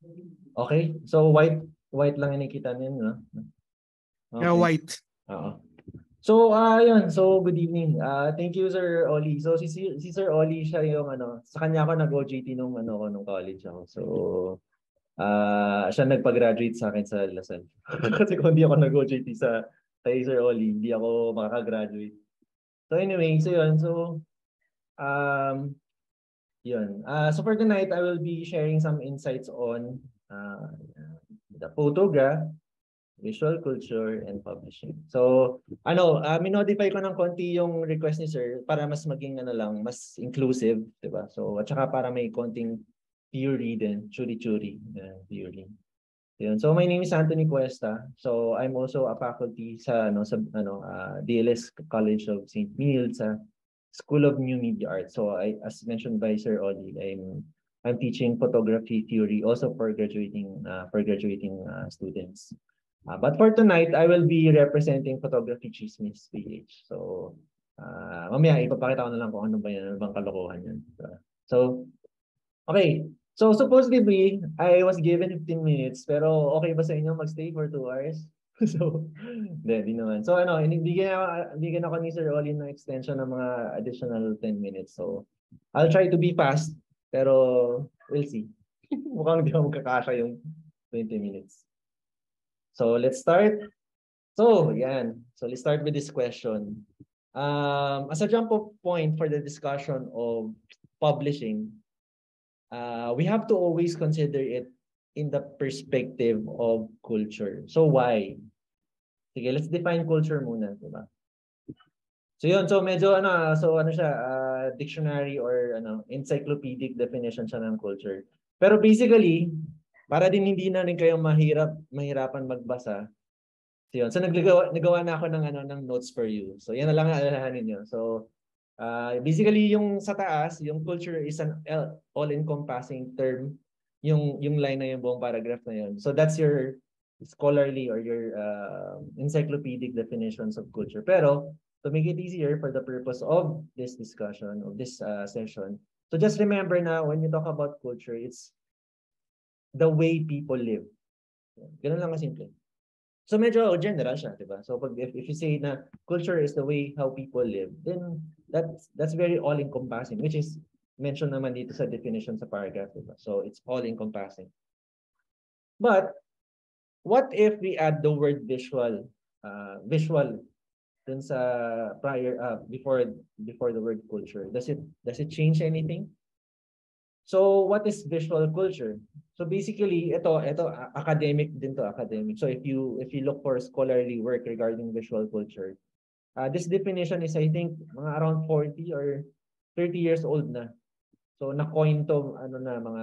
Okay, so white lang yung nakita niyo, no? Yeah, Okay. white. Oo. So, yun. So, good evening. Thank you, Sir Oli. So, si Sir Oli, siya yung sa kanya ako nag-OJT nung college ako. So, siya nagpa-graduate sa akin sa Lasal. Kasi kung hindi ako nag-OJT kay Sir Oli, hindi ako makaka-graduate. So, anyway, so yun. So, um, yun. So, for tonight, I will be sharing some insights on the photograph, visual culture, and publishing. So, minodify ko ng konti yung request ni Sir para mas maging mas inclusive, di ba? So, at saka para may konting theory din, churi-churi theory. Yun. So, my name is Antonni Cuesta. So, I'm also a faculty sa DLS College of St. Mild sa School of New Media Arts. So, as mentioned by Sir Oli, I'm teaching photography theory also for graduating students. But for tonight, I will be representing Photography Chismis PH. So, mamaya ipapakita ko na lang kung ano ba yan, ano bang kalokohan yan. So, okay. So, supposedly, I was given 15 minutes, pero okay ba sa inyo magstay for 2 hours? So, hindi naman. So, bigyan ako ni Sir Olin ng extension ng mga additional 10 minutes. So, I'll try to be fast, pero we'll see. Mukhang hindi ako magkakasya yung 20 minutes. So, let's start. So, yan. So, let's start with this question. As a jump off point for the discussion of publishing, we have to always consider it in the perspective of culture. So, why? Sige, let's define culture muna, diba? So, yun. So, medyo siya, dictionary or encyclopedic definition siya ng culture. Pero basically, para din hindi na rin kayo mahirapan magbasa. So, yun. So nagawa na ako ng notes for you. So yan na lang ang alalahanin niyo. So basically yung sa taas, yung culture is an all-encompassing term. Yung line na yung buong paragraph na yun. So that's your scholarly or your encyclopedic definitions of culture. Pero to make it easier for the purpose of this discussion, of this session, so just remember na when you talk about culture, it's the way people live. Ganun lang kasimple. So medyo general siya, 'di ba? So if you say na culture is the way how people live, then that's very all-encompassing, which is mentioned naman dito sa definition sa paragraph, 'di ba? So it's all-encompassing. But what if we add the word visual dun sa before the word culture? Does it change anything? So what is visual culture? So basically, ito academic din to, academic. So if you look for scholarly work regarding visual culture, this definition is I think mga around 40 or 30 years old na. So na-coin to mga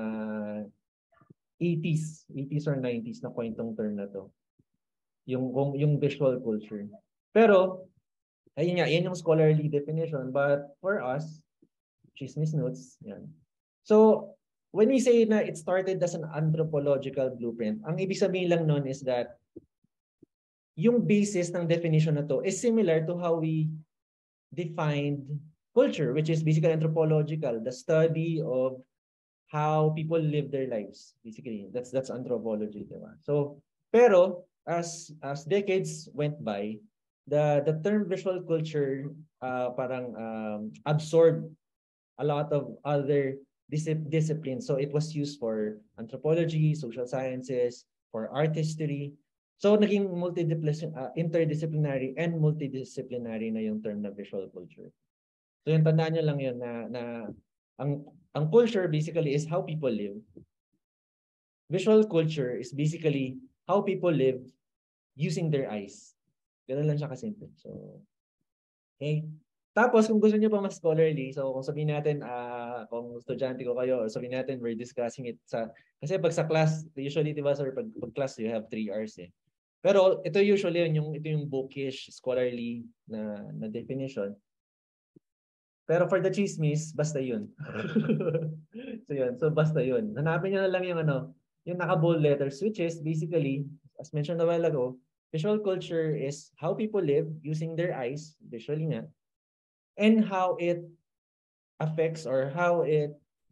80s or 90s na coin tong term na to. Yung visual culture. Pero ayun nga, yan yung scholarly definition, but for us, Chismis notes, yan. So, when we say na it started as an anthropological blueprint, ang ibig sabihin lang nun is that yung basis ng definition na to is similar to how we defined culture, which is basically anthropological, the study of how people live their lives. Basically, that's anthropology, diba? So, pero as decades went by, the term visual culture parang absorbed a lot of other disciplines. So it was used for anthropology, social sciences, for art history. So naging interdisciplinary and multidisciplinary na yung term na visual culture. So yung tandaan nyo lang yun na ang culture basically is how people live. Visual culture is basically how people live using their eyes. Ganun lang siya kasimple. So, okay. Tapos, kung gusto niyo pa mas scholarly, so kung sabihin natin, kung estudyante ko kayo, or sabihin natin, we're discussing it kasi pag sa class, usually, di ba, sir, pag class, you have 3 hours eh. Pero ito usually, ito yung bookish, scholarly na definition. Pero for the chismis, basta yun. So yun, so basta yun. Hanapin niyo na lang yung yung naka-bold letters, which is basically, as mentioned a while ago, visual culture is how people live using their eyes, visually nga, and how it affects or how it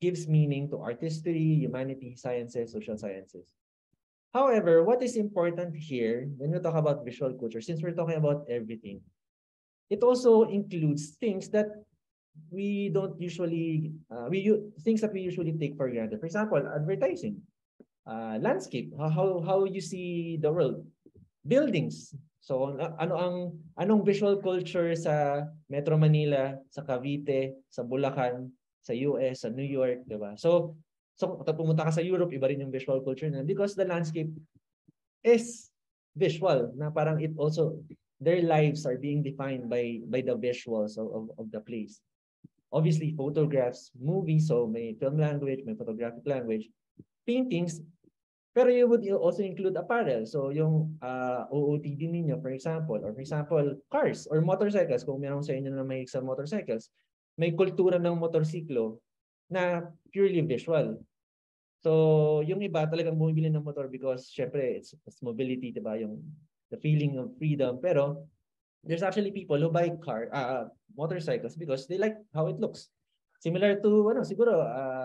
gives meaning to art history, humanity, sciences, social sciences. However, what is important here when we talk about visual culture, since we're talking about everything, it also includes things that we don't usually, things that we usually take for granted. For example, advertising, landscape, how you see the world, buildings. So anong visual culture sa Metro Manila, sa Cavite, sa Bulacan, sa US, sa New York, 'di ba? So kapag pumunta ka sa Europe, iba rin yung visual culture na because the landscape is visual, na parang it also their lives are being defined by the visuals of the place. Obviously, photographs, movies, so may film language, may photographic language, paintings, pero you would also include apparel. So yung OOTD ninyo, for example, cars or motorcycles, kung meron sa inyo na may sa motorcycles, may kultura ng motorsiklo na purely visual. So yung iba talagang bumibili ng motor because syempre it's mobility, diba? Yung the feeling of freedom. Pero there's actually people who buy motorcycles because they like how it looks. Similar to siguro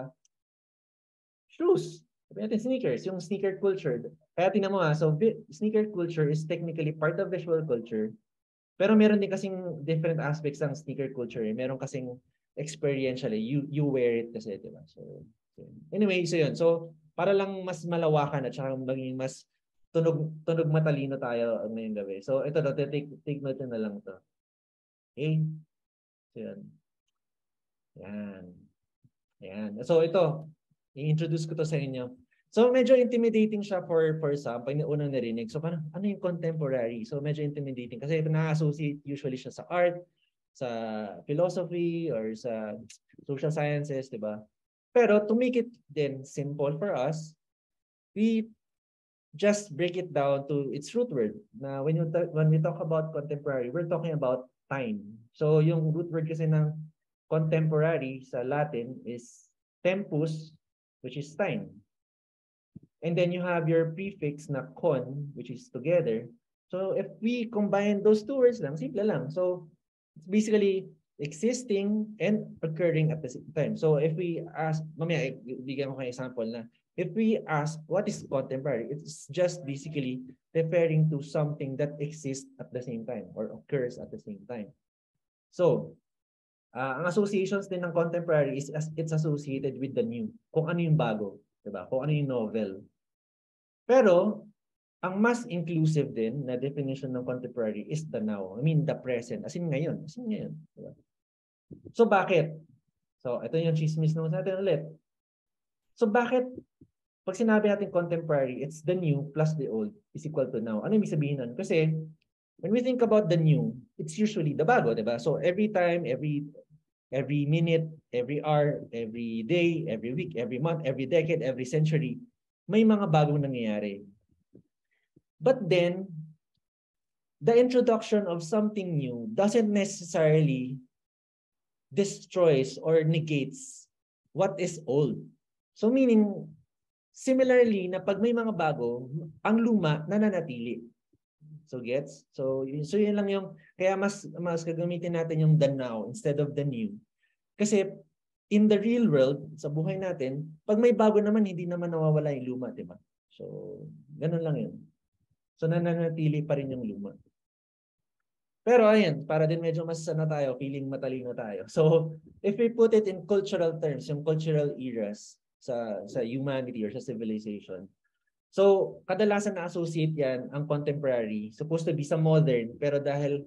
shoes. Sabi natin sneakers, yung sneaker culture. Kaya tingnan mo so sneaker culture is technically part of visual culture. Pero meron din kasing different aspects ng sneaker culture. Meron kasing experientially, you wear it kasi, di ba? So anyway, so yun. So para lang mas malawakan at saka maging mas tunog matalino tayo ngayong gabi. So ito take note na lang to. Okay? So yun. Yan. So ito, i-introduce ko to sa inyo. So medyo intimidating siya for some pag unang narinig. So ano yung contemporary? So medyo intimidating kasi na-associate usually siya sa art, sa philosophy, or sa social sciences, di ba? Pero to make it then simple for us, we just break it down to its root word. Na when we talk about contemporary, we're talking about time. So yung root word kasi ng contemporary sa Latin is tempus, which is time. And then you have your prefix na con, which is together. So if we combine those two words lang, simple lang. So it's basically existing and occurring at the same time. So if we ask, mamaya bigyan ko kayo example na, if we ask what is contemporary, it's just basically referring to something that exists at the same time or occurs at the same time. So ang associations din ng contemporary is it's associated with the new. Kung ano yung bago, diba? Kung ano yung novel. Pero ang mas inclusive din na definition ng contemporary is the now. I mean, the present. As in ngayon. Diba? So bakit? So ito yung chismis natin ulit. So bakit pag sinabi natin contemporary, it's the new plus the old is equal to now. Ano ibig sabihin nun? Kasi when we think about the new, it's usually the bago, diba? So every time, every minute, every hour, every day, every week, every month, every decade, every century, may mga bagong nangyayari. But then, the introduction of something new doesn't necessarily destroys or negates what is old. So meaning, similarly, na pag may mga bago, ang luma nananatili. So gets? So yun lang yung, kaya mas gagamitin natin yung the now instead of the new. Kasi in the real world, sa buhay natin, pag may bago naman, hindi naman nawawala yung luma, diba? So, ganun lang yun. So nananatili pa rin yung luma. Pero ayan, para din medyo mas feeling matalino tayo. So, if we put it in cultural terms, yung cultural eras sa humanity or sa civilization, so, kadalasan na-associate yan ang contemporary, supposed to be sa modern, pero dahil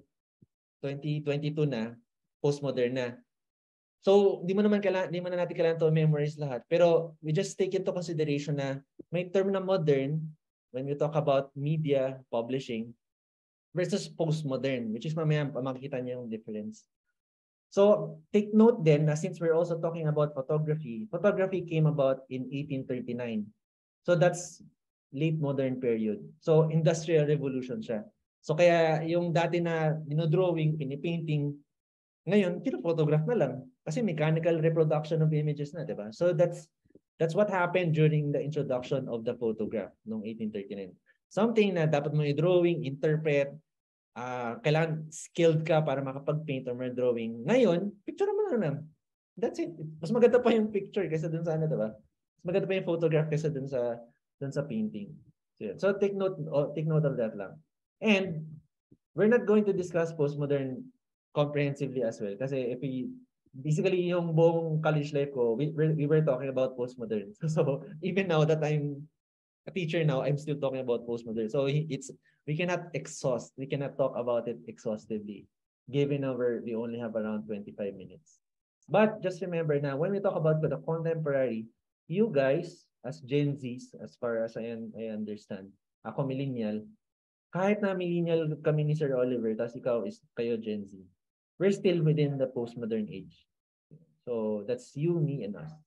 2022 na, postmodern na. So, di mo na natin kailangan to memorize lahat. Pero we just take into consideration na may term na modern when we talk about media, publishing, versus postmodern, which is mamaya makikita niyo yung difference. So, take note then na since we're also talking about photography came about in 1839. So, that's late modern period. So, industrial revolution siya. So, kaya yung dati na dinodrawing, pinipainting, ngayon, pinophotograph na lang. Kasi mechanical reproduction of images na, diba? So, that's what happened during the introduction of the photograph noong 1839. Something na dapat mo i-drawing, interpret, kailangan skilled ka para makapag-paint or drawing. Ngayon, picture mo lang. That's it. Mas maganda pa yung picture kaysa dun sa ano, diba? Mas maganda pa yung photograph kaysa dun sa painting. So, yun. So take note of that lang. And we're not going to discuss postmodern comprehensively as well. Kasi if we, basically yung buong college life ko, we were talking about postmodern. So even now that I'm a teacher now, I'm still talking about postmodern. So we cannot talk about it exhaustively, given we only have around 25 minutes. But just remember now, when we talk about the contemporary, you guys, as Gen Zs, as far as I understand, ako millennial, kahit na millennial kami ni Sir Oliver, tapos kayo Gen Z, we're still within the postmodern age. So that's you, me, and us.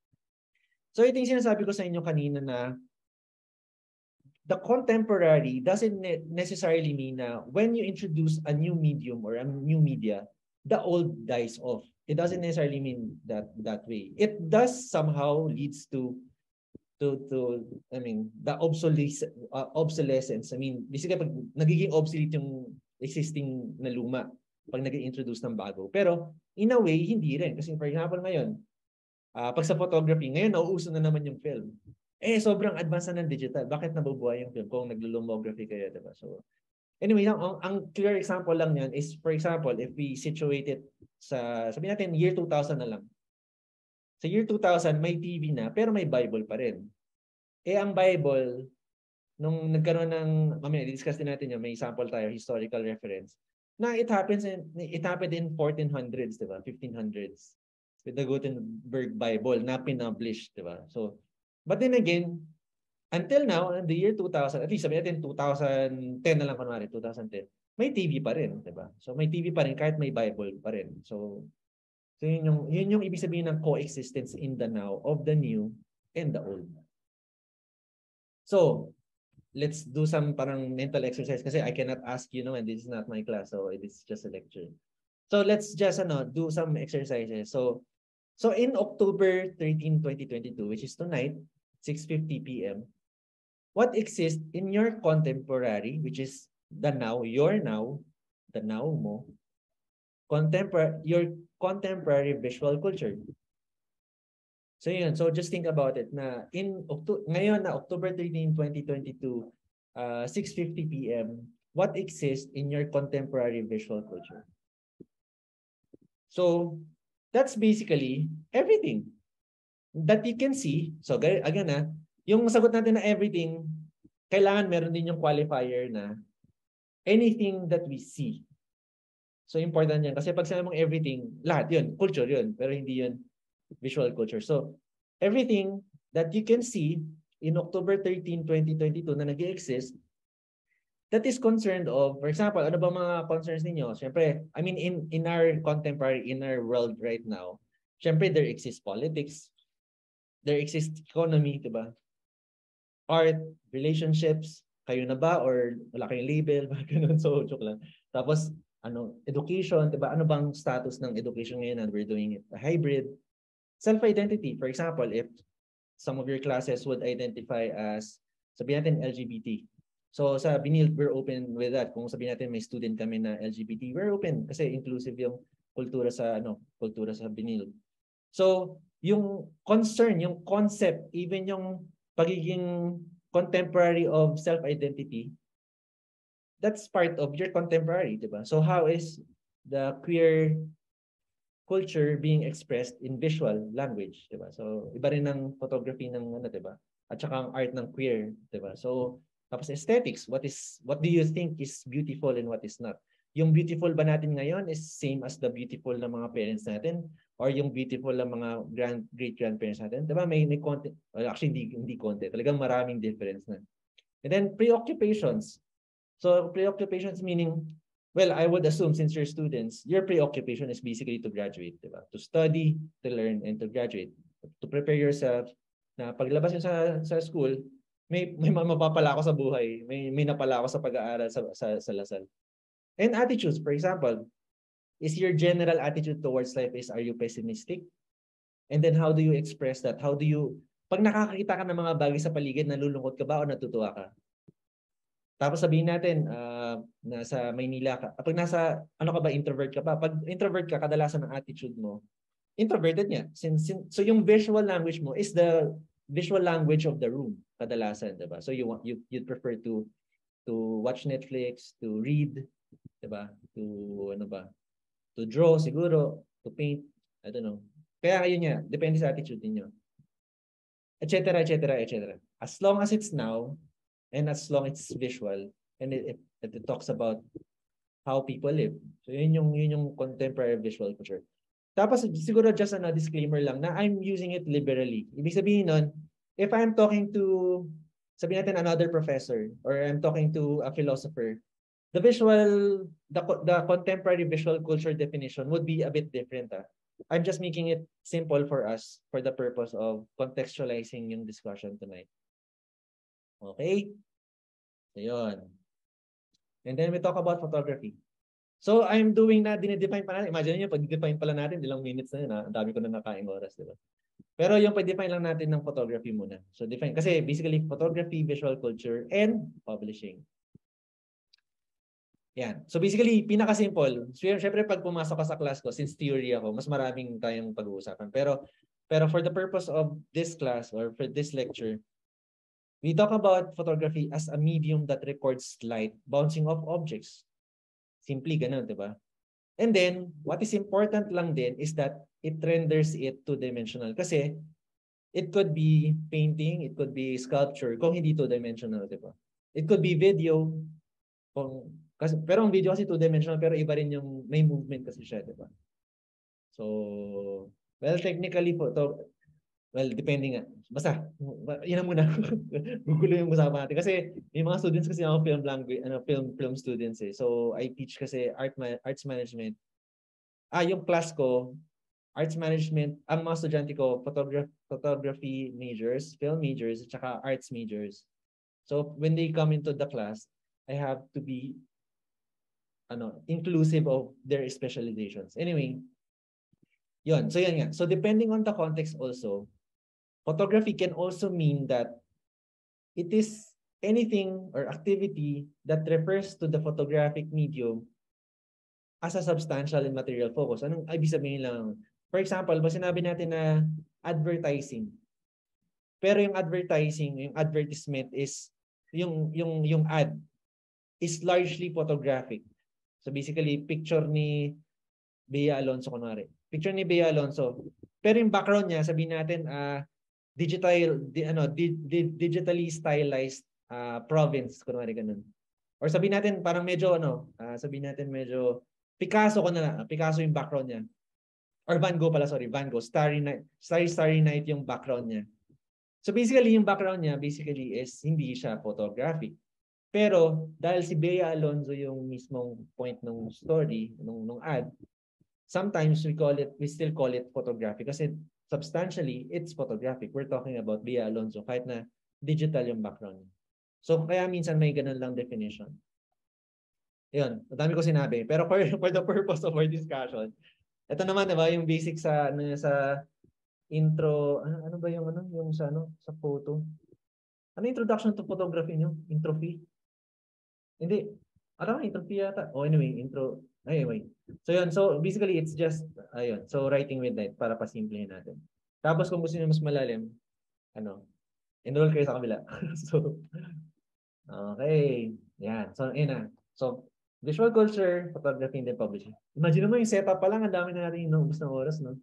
So ito yung sinasabi ko sa inyo kanina na the contemporary doesn't necessarily mean na when you introduce a new medium or a new media, the old dies off. It doesn't necessarily mean that way. It does somehow leads to I mean the obsolescence. I mean, basically pag nagiging obsolete yung existing na luma pag nag-introduce ng bago. Pero in a way hindi rin kasi for example ngayon, pag sa photography, ngayon nauuso na naman yung film. Sobrang advanced na ng digital. Bakit nabubuhay yung film kung naglo-lomography kayo, diba? So, anyway, ang clear example lang yan is, for example, if we situate it sabihin natin, year 2000 na lang. Sa year 2000, may TV na, pero may Bible pa rin. Ang Bible, nung nagkaroon ng, mamaya, discuss din natin yun, may sample tayo, historical reference, na it happened in 1400s, diba? 1500s. With the Gutenberg Bible na pinublish, diba? So, but then again, until now, in the year 2000, at least sabihin natin 2010 na lang kunwari, 2010, may TV pa rin, diba? So may TV pa rin kahit may Bible pa rin. So yun yung ibig sabihin ng coexistence in the now of the new and the old. So, let's do some parang mental exercise kasi I cannot ask you and this is not my class, so it is just a lecture. So let's just do some exercises. So in October 13, 2022, which is tonight, 6:50 p.m., what exists in your contemporary, which is the now, the now mo, your contemporary visual culture. So yun, so just think about it na ngayon na October 13, 2022, 6:50 p.m., what exists in your contemporary visual culture? So that's basically everything that you can see. So again yung sagot natin na everything, kailangan meron din yung qualifier na anything that we see. So important yan. Kasi pag sinabi mong everything, lahat yun, culture yun. Pero hindi yun visual culture. So everything that you can see in October 13, 2022 na nag-exist, that is concerned of, for example, ano ba mga concerns ninyo? Siyempre, I mean, in our contemporary, in our world right now, siyempre there exists politics, there exists economy, diba? Art, relationships, kayo na ba or wala kayong label, ganun, so joke lang. Tapos education, 'di ba? Ano bang status ng education ngayon and we're doing it hybrid? Self-identity, for example, if some of your classes would identify as sabihin natin LGBT. So sa Binil, we're open with that. Kung sabihin natin may student kami na LGBT, we're open kasi inclusive yung kultura sa Binil. So yung concern, yung concept, even yung pagiging contemporary of self-identity, that's part of your contemporary, diba? So how is the queer culture being expressed in visual language, diba? So iba rin ng photography ng diba? At saka ang art ng queer, diba? So tapos aesthetics, what do you think is beautiful and what is not? Yung beautiful ba natin ngayon is same as the beautiful ng mga parents natin or yung beautiful ng mga great grandparents natin? Diba? May content, well, actually hindi content, talagang maraming difference na. And then preoccupations. So preoccupations meaning, well, I would assume since you're students, your preoccupation is basically to graduate, diba? To study, to learn, and to graduate. To prepare yourself na paglabas nyo sa school, may mapapala ako sa buhay, may napala ako sa pag-aaral sa Lasal. And attitudes, for example, is your general attitude towards life are you pessimistic? And then how do you express that? Pag nakakakita ka ng mga bagay sa paligid, nalulungkot ka ba o natutuwa ka? Tapos sabihin natin, nasa Maynila ka. Pag introvert ka ba? Pag introvert ka, kadalasan ng attitude mo introverted niya. So yung visual language mo is the visual language of the room kadalasan, 'di ba? So you'd prefer to watch Netflix, to read, 'di ba? To ano ba? To draw siguro, to paint, I don't know. Kaya yun niya, depende sa attitude niyo. Etc., etc., etc. As long as it's now and as long as it's visual and it talks about how people live. So yun yung contemporary visual culture. Tapos siguro just a disclaimer lang na I'm using it liberally. Ibig sabihin nun, if I'm talking to, sabihin natin another professor or I'm talking to a philosopher, the contemporary visual culture definition would be a bit different. I'm just making it simple for us for the purpose of contextualizing yung discussion tonight. Okay? So yun. And then we talk about photography. So I'm doing na, dinidefine pa natin. Imagine nyo, pag-define pala natin, ilang minutes na yun. Ang dami ko na nakaing oras, di ba? Pero yung pag-define lang natin ng photography muna. So define, kasi basically photography, visual culture, and publishing. Yan. So basically, pinaka-simple. Siyempre, pag pumasok ka sa class ko, since theory ako, mas maraming tayong pag-uusapan. Pero for the purpose of this class or for this lecture, we talk about photography as a medium that records light bouncing off objects. Simply ganun, di ba? And then, what is important lang din is that it renders it two-dimensional. Kasi, it could be painting, it could be sculpture, kung hindi two-dimensional, di ba? It could be video, pero ang video kasi two-dimensional, pero iba rin yung, may movement kasi siya, di ba? So, well, technically po, well, depending nga. Basta, yun na muna. Gugulo yung usapan natin. Kasi may mga students kasi ako film language, film students eh. So I teach kasi arts management. Yung class ko, arts management, ang mga estudyante ko, photography majors, film majors, at saka arts majors. So when they come into the class, I have to be inclusive of their specializations. Anyway, yun. So yan nga. So depending on the context also, photography can also mean that it is anything or activity that refers to the photographic medium as a substantial and material focus. Anong ibig sabihin lang? For example, ba sinabi natin na advertising. Pero yung advertising, yung advertisement is yung ad is largely photographic. So basically, picture ni Bea Alonso kunwari. Picture ni Bea Alonso. Pero yung background niya, sabihin natin digitally stylized province kunwari ganun. Or sabihin natin parang medyo sabihin natin medyo Picasso Picasso yung background niya. Or Van Gogh pala, sorry, Van Gogh, Starry Night yung background niya. So basically yung background niya basically is hindi siya photographic. Pero dahil si Bea Alonso yung mismong point ng story, nung ad, sometimes we still call it photographic kasi substantially, it's photographic. We're talking about Bea Alonso kahit na digital yung background. So, kaya minsan may ganun lang definition. Yun, madami ko sinabi. Pero for the purpose of our discussion, ito naman, diba, yung basic sa intro, ano ba yung sa photo? Ano introduction to photography nyo? Intro fee? Hindi. Intro fee yata. Anyway, intro. Anyway. So yun, so basically it's just ayun. So writing with light para pasimplihin natin. Tapos kung gusto niyo mas malalim, enroll kayo sa kabila. So okay. Yan. So So visual culture, photography and then publishing. Imagine mo yung setup pa lang, ang dami na natin inuubos ng oras, no?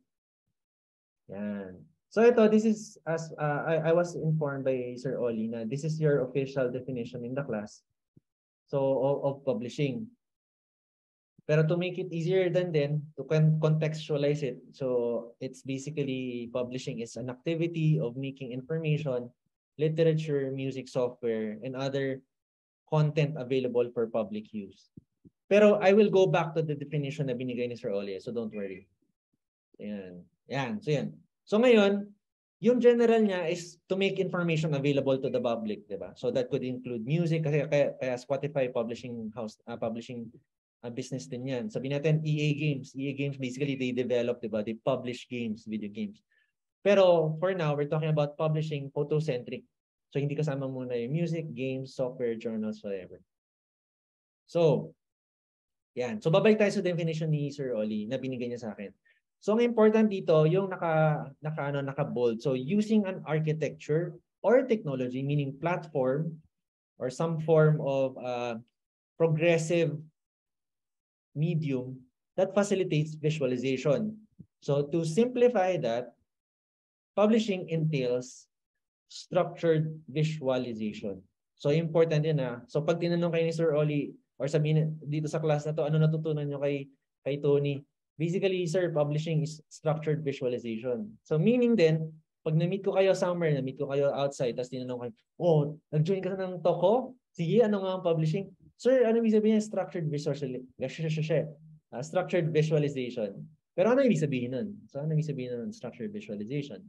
Yan. So this is as I was informed by Sir Oli na this is your official definition in the class. So of publishing. Pero to make it easier than to contextualize it, so it's basically publishing is an activity of making information, literature, music, software, and other content available for public use. Pero I will go back to the definition na binigay ni Sir Oli, so don't worry. Ayan. So yan. So ngayon, yung general niya is to make information available to the public, diba? So that could include music, kasi kaya Spotify publishing house, publishing business din yan. Sabihin natin EA Games. EA Games basically they develop, diba? They publish games, video games. Pero for now, we're talking about publishing photocentric. So hindi kasama muna yung music, games, software, journals, whatever. So, yan. So babalik tayo sa definition ni Sir Oli na binigay niya sa akin. So ang important dito yung naka-bold. So using an architecture or technology, meaning platform or some form of progressive medium that facilitates visualization. So to simplify that, publishing entails structured visualization. So important yun ah. So pag tinanong kayo ni Sir Oli or sabihin dito sa class na to, ano natutunan nyo kay Tony? Basically, sir, publishing is structured visualization. So meaning din, pag na-meet ko kayo somewhere, na-meet ko kayo outside, tapos tinanong kayo, oh, nag-join ka ng toko? Sige, ano nga ang publishing? Sir, ano ibig sabihin structured visualization? Structured visualization. Pero ano ibig sabihin nun? So ano ibig sabihin nun structured visualization?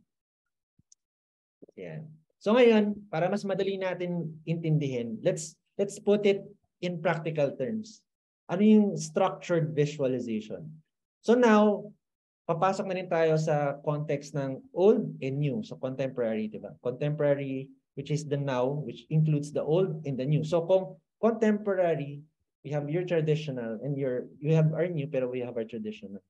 Yan. So ngayon, para mas madali natin intindihin, let's put it in practical terms. Ano yung structured visualization? So now, papasok na rin tayo sa context ng old and new. So contemporary, di ba? Contemporary, which is the now, which includes the old and the new. So kung contemporary, we have your traditional and you have our new, pero we have our traditional.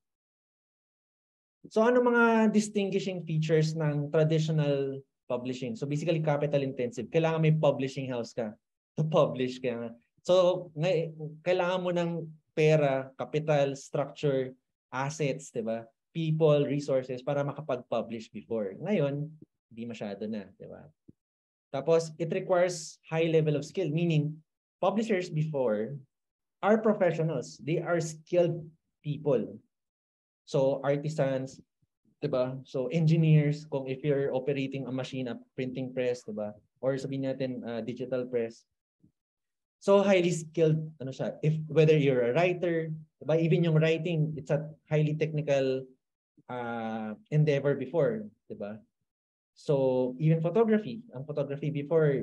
So ano mga distinguishing features ng traditional publishing? So basically capital intensive. Kailangan may publishing house ka to publish. Kaya so kailangan mo ng pera, capital, structure, assets, 'di ba? People, resources para makapag-publish before. Ngayon, hindi masyado na, 'di ba? Tapos it requires high level of skill, meaning publishers before are professionals. They are skilled people. So artisans, 'di ba? So engineers, kung if you're operating a machine, a printing press, 'di ba? Or sabihin natin digital press. So highly skilled ano siya, if whether you're a writer, 'di ba? Even yung writing, it's a highly technical endeavor before, 'di ba? So even photography, ang photography before,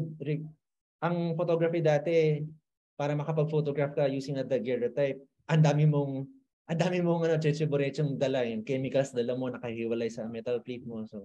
ang photography dati para makapag-photograph ka using a daguerreotype, ang dami mong tsetseboretsyong dala, yung chemicals dala mo nakahiwalay sa metal plate mo. So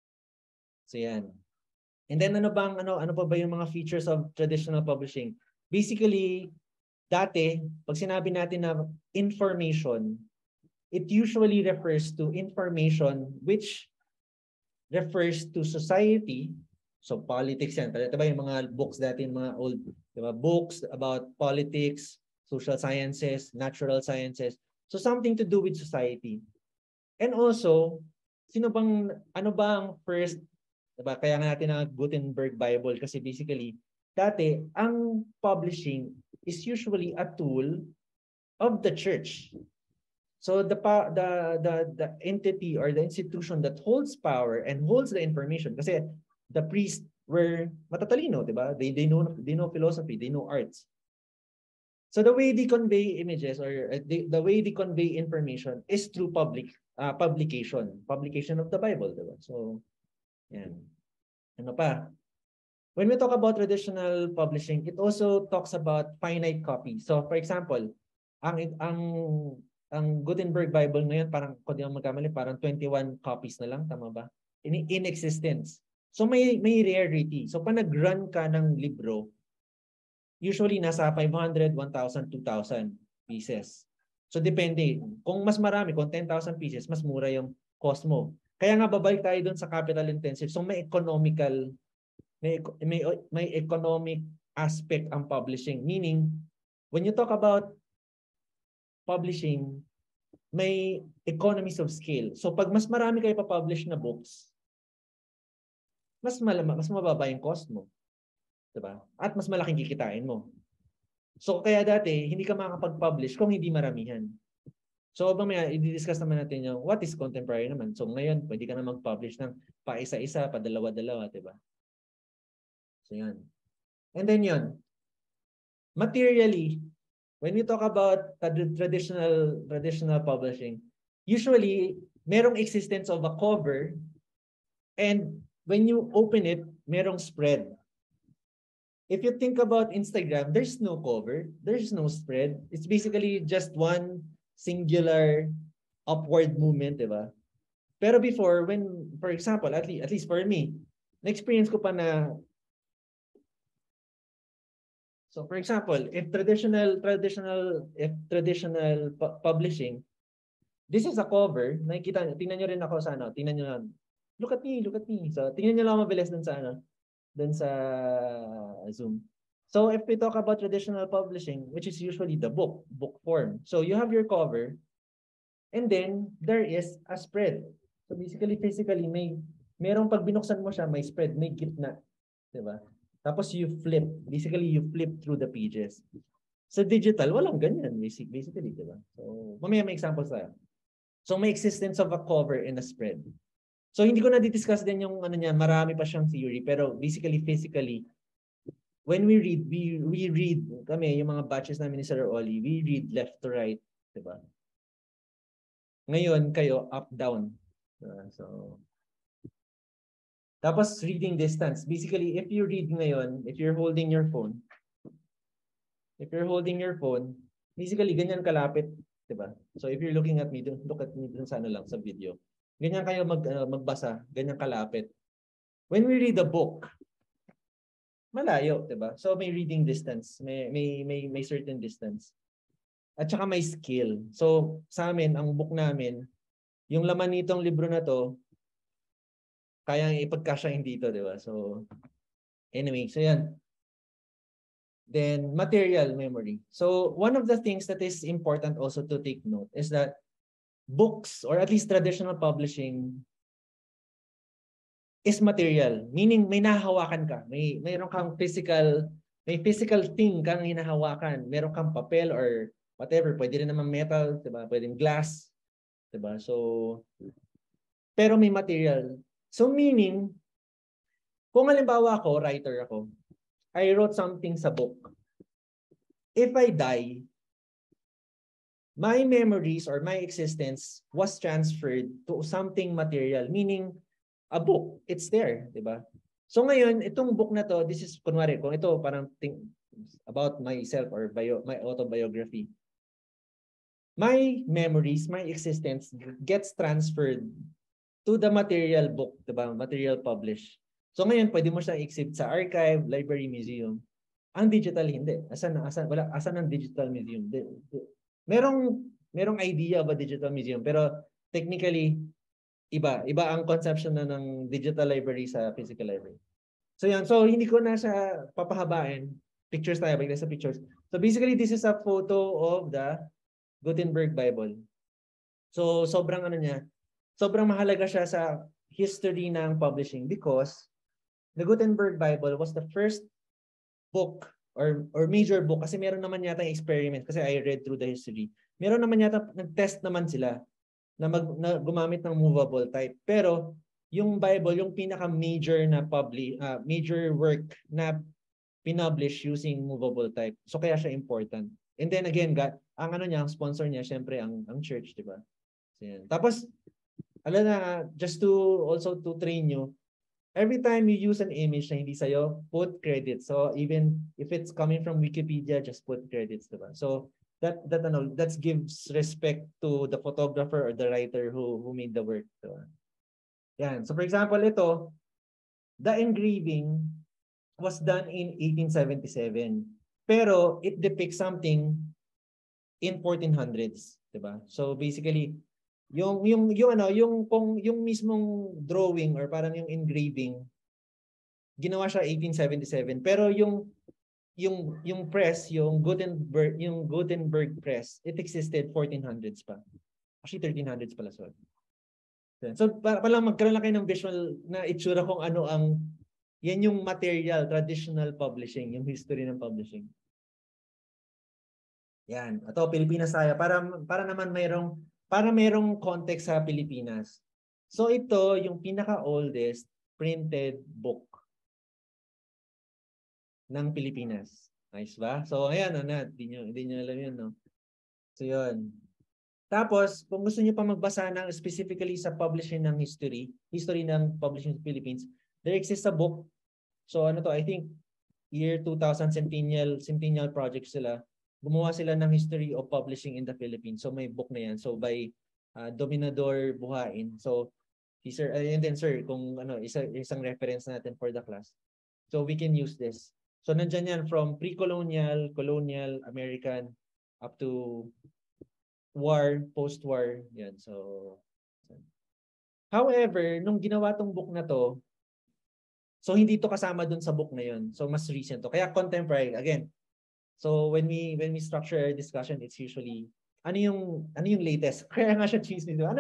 yan. And then ano pa ba yung mga features of traditional publishing? Basically, dati, pag sinabi natin na information, it usually refers to information which refers to society. So politics yan. Diba yung mga books dati, yung mga old, diba? Books about politics, social sciences, natural sciences. So something to do with society. And also, ano ba ang first, diba? Kaya nga natin ang Gutenberg Bible kasi basically, dati, ang publishing is usually a tool of the church. So the entity or the institution that holds power and holds the information, kasi the priests were matatalino, diba? They know philosophy, they know arts. So the way they convey images or the way they convey information is through publication of the Bible, diba? So yan. Ano pa? When we talk about traditional publishing, it also talks about finite copy. So for example, ang Gutenberg Bible ngayon parang kung di ako magkamali, parang 21 copies na lang, tama ba? In existence. So may rarity. So pag nag-run ka ng libro, usually nasa 500, 1,000, 2,000 pieces. So depende. Kung mas marami, kung 10,000 pieces, mas mura yung cost mo. Kaya nga babalik tayo doon sa capital intensive. So may economic aspect ang publishing. Meaning, when you talk about publishing, may economies of scale. So pag mas marami kayo pa-publish na books, mas mababa yung cost mo. Diba? At mas malaking kikitain mo. So kaya dati, hindi ka makakapag-publish kung hindi maramihan. So mamaya, i-discuss naman natin yung what is contemporary naman. So ngayon, pwede ka na mag-publish ng pa isa-isa, pa dalawa-dalawa, diba? So yan. And then yun, materially, when we talk about traditional publishing, usually, merong existence of a cover, and when you open it, merong spread. If you think about Instagram, there's no cover, there's no spread. It's basically just one singular upward movement, diba? Pero before, when, for example, at least for me, na-experience ko pa na, so for example, if traditional publishing, this is a cover. Nakikita niyo, tingnan niyo rin ako sa ano, tingnan niyo lang. Look at me, look at me. So, tingnan niyo lang mabilis dun sa ano, dun sa Zoom. So, if we talk about traditional publishing, which is usually the book form. So, you have your cover, and then there is a spread. So, basically, physically, merong pag binuksan mo siya, may spread, may gitna. Diba? Tapos you flip. Basically, you flip through the pages. Sa digital, walang ganyan, basically, diba? So, mamaya may examples tayo. So, may existence of a cover and a spread. So, hindi ko na discuss din yung ano niya, marami pa siyang theory, pero basically, physically, when we read, we read, kami, yung mga batches namin ni Sir Oli, we read left to right, diba? Ngayon, kayo, up, down. So, tapos reading distance. Basically, if you read ngayon, if you're holding your phone, basically, ganyan kalapit, diba? So, if you're looking at me, look at me dun sa ano lang, sa video. Ganyan kayo magbasa, ganyan kalapit. When we read a book, malayo, diba? So, may reading distance, may certain distance. At saka may skill. So, sa amin, ang book namin, yung laman nitong libro na to, kayang ipagkasyahin dito, diba? So, anyway, so yan. Then, material memory. So, one of the things that is important also to take note is that books, or at least traditional publishing, is material. Meaning, may nahahawakan ka. Mayroon kang physical thing kang hinahawakan. Meron kang papel or whatever. Pwede rin naman metal, diba? Pwedeng glass. Diba? So, pero may material. So, meaning, kung halimbawa ako, writer ako, I wrote something sa book. If I die, my memories or my existence was transferred to something material, meaning a book. It's there, di ba? So ngayon, itong book na to, this is, kunwari, kung ito parang about myself or my autobiography. My memories, my existence gets transferred to the material book, di ba? Material published. So ngayon, pwede mo siyang exhibit sa archive, library, museum. Ang digital, hindi. Asan ang digital museum? Merong idea of a digital museum, pero technically, iba ang conception na ng digital library sa physical library. So yan, so hindi ko na siya papahabain. Pictures tayo, bigla sa pictures. So basically, this is a photo of the Gutenberg Bible. So sobrang mahalaga siya sa history ng publishing because the Gutenberg Bible was the first book or major book kasi meron naman yata yung experiment kasi I read through the history. Meron naman yata, nag-test naman sila na gumamit ng movable type. Pero yung Bible, yung pinaka-major na major work na pinublish using movable type. So kaya siya important. And then again, ang sponsor niya, syempre ang church, di ba? So, yan. Tapos, just to also to train you, every time you use an image na hindi sa'yo, put credits. So even if it's coming from Wikipedia, just put credits, diba? So that gives respect to the photographer or the writer who made the work. Diba? Yan. So for example, ito, the engraving was done in 1877. Pero it depicts something in 1400s, diba? So basically, yung mismong drawing or parang yung engraving ginawa siya 1877 pero yung press, yung Gutenberg press, it existed 1400s pa. Actually 1300s pala, sorry. So para lang magkaroon lang kayo ng visual na itsura kung ano yan yung material, traditional publishing, yung history ng publishing. Yan. Ito, Pilipinas tayo. Para naman merong context sa Pilipinas. So ito yung pinaka-oldest printed book ng Pilipinas. Nice ba? So ayan, hindi nyo alam yun, no? So yun. Tapos, kung gusto niyo pa magbasa ng specifically sa publishing ng history ng publishing sa Philippines, there exists a book. So I think year 2000 centennial project sila. Gumawa sila ng history of publishing in the Philippines. So may book na yan. So by Dominador Buhain. So sir, and then sir, kung isang reference natin for the class. So we can use this. So nandyan yan from pre-colonial, colonial, American, up to war, post-war, yan. So, however, nung ginawa tong book na to, so hindi to kasama dun sa book na yun. So, mas recent to. Kaya contemporary, again. So, when we structure our discussion, it's usually, ano yung latest? Kaya nga siya chismis, di ba?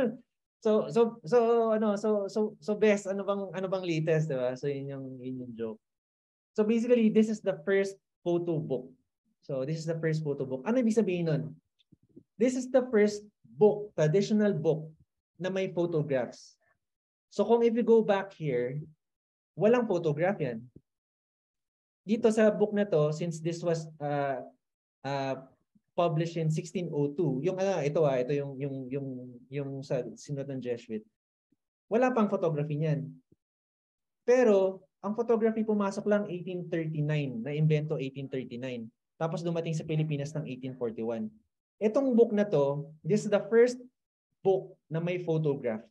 So best, ano bang latest, di ba? So, yun yung joke. So, basically, this is the first photo book. So, this is the first photo book. Ano ibig sabihin nun? This is the first book, traditional book, na may photographs. So kung if you go back here, walang photograph yan. Dito sa book na to, since this was published in 1602, ito yung sa Synod ng Jesuit. Wala pang photography niyan. Pero ang photography pumasok lang 1839, na imbento 1839. Tapos dumating sa Pilipinas ng 1841. Itong book na to, this is the first book na may photograph.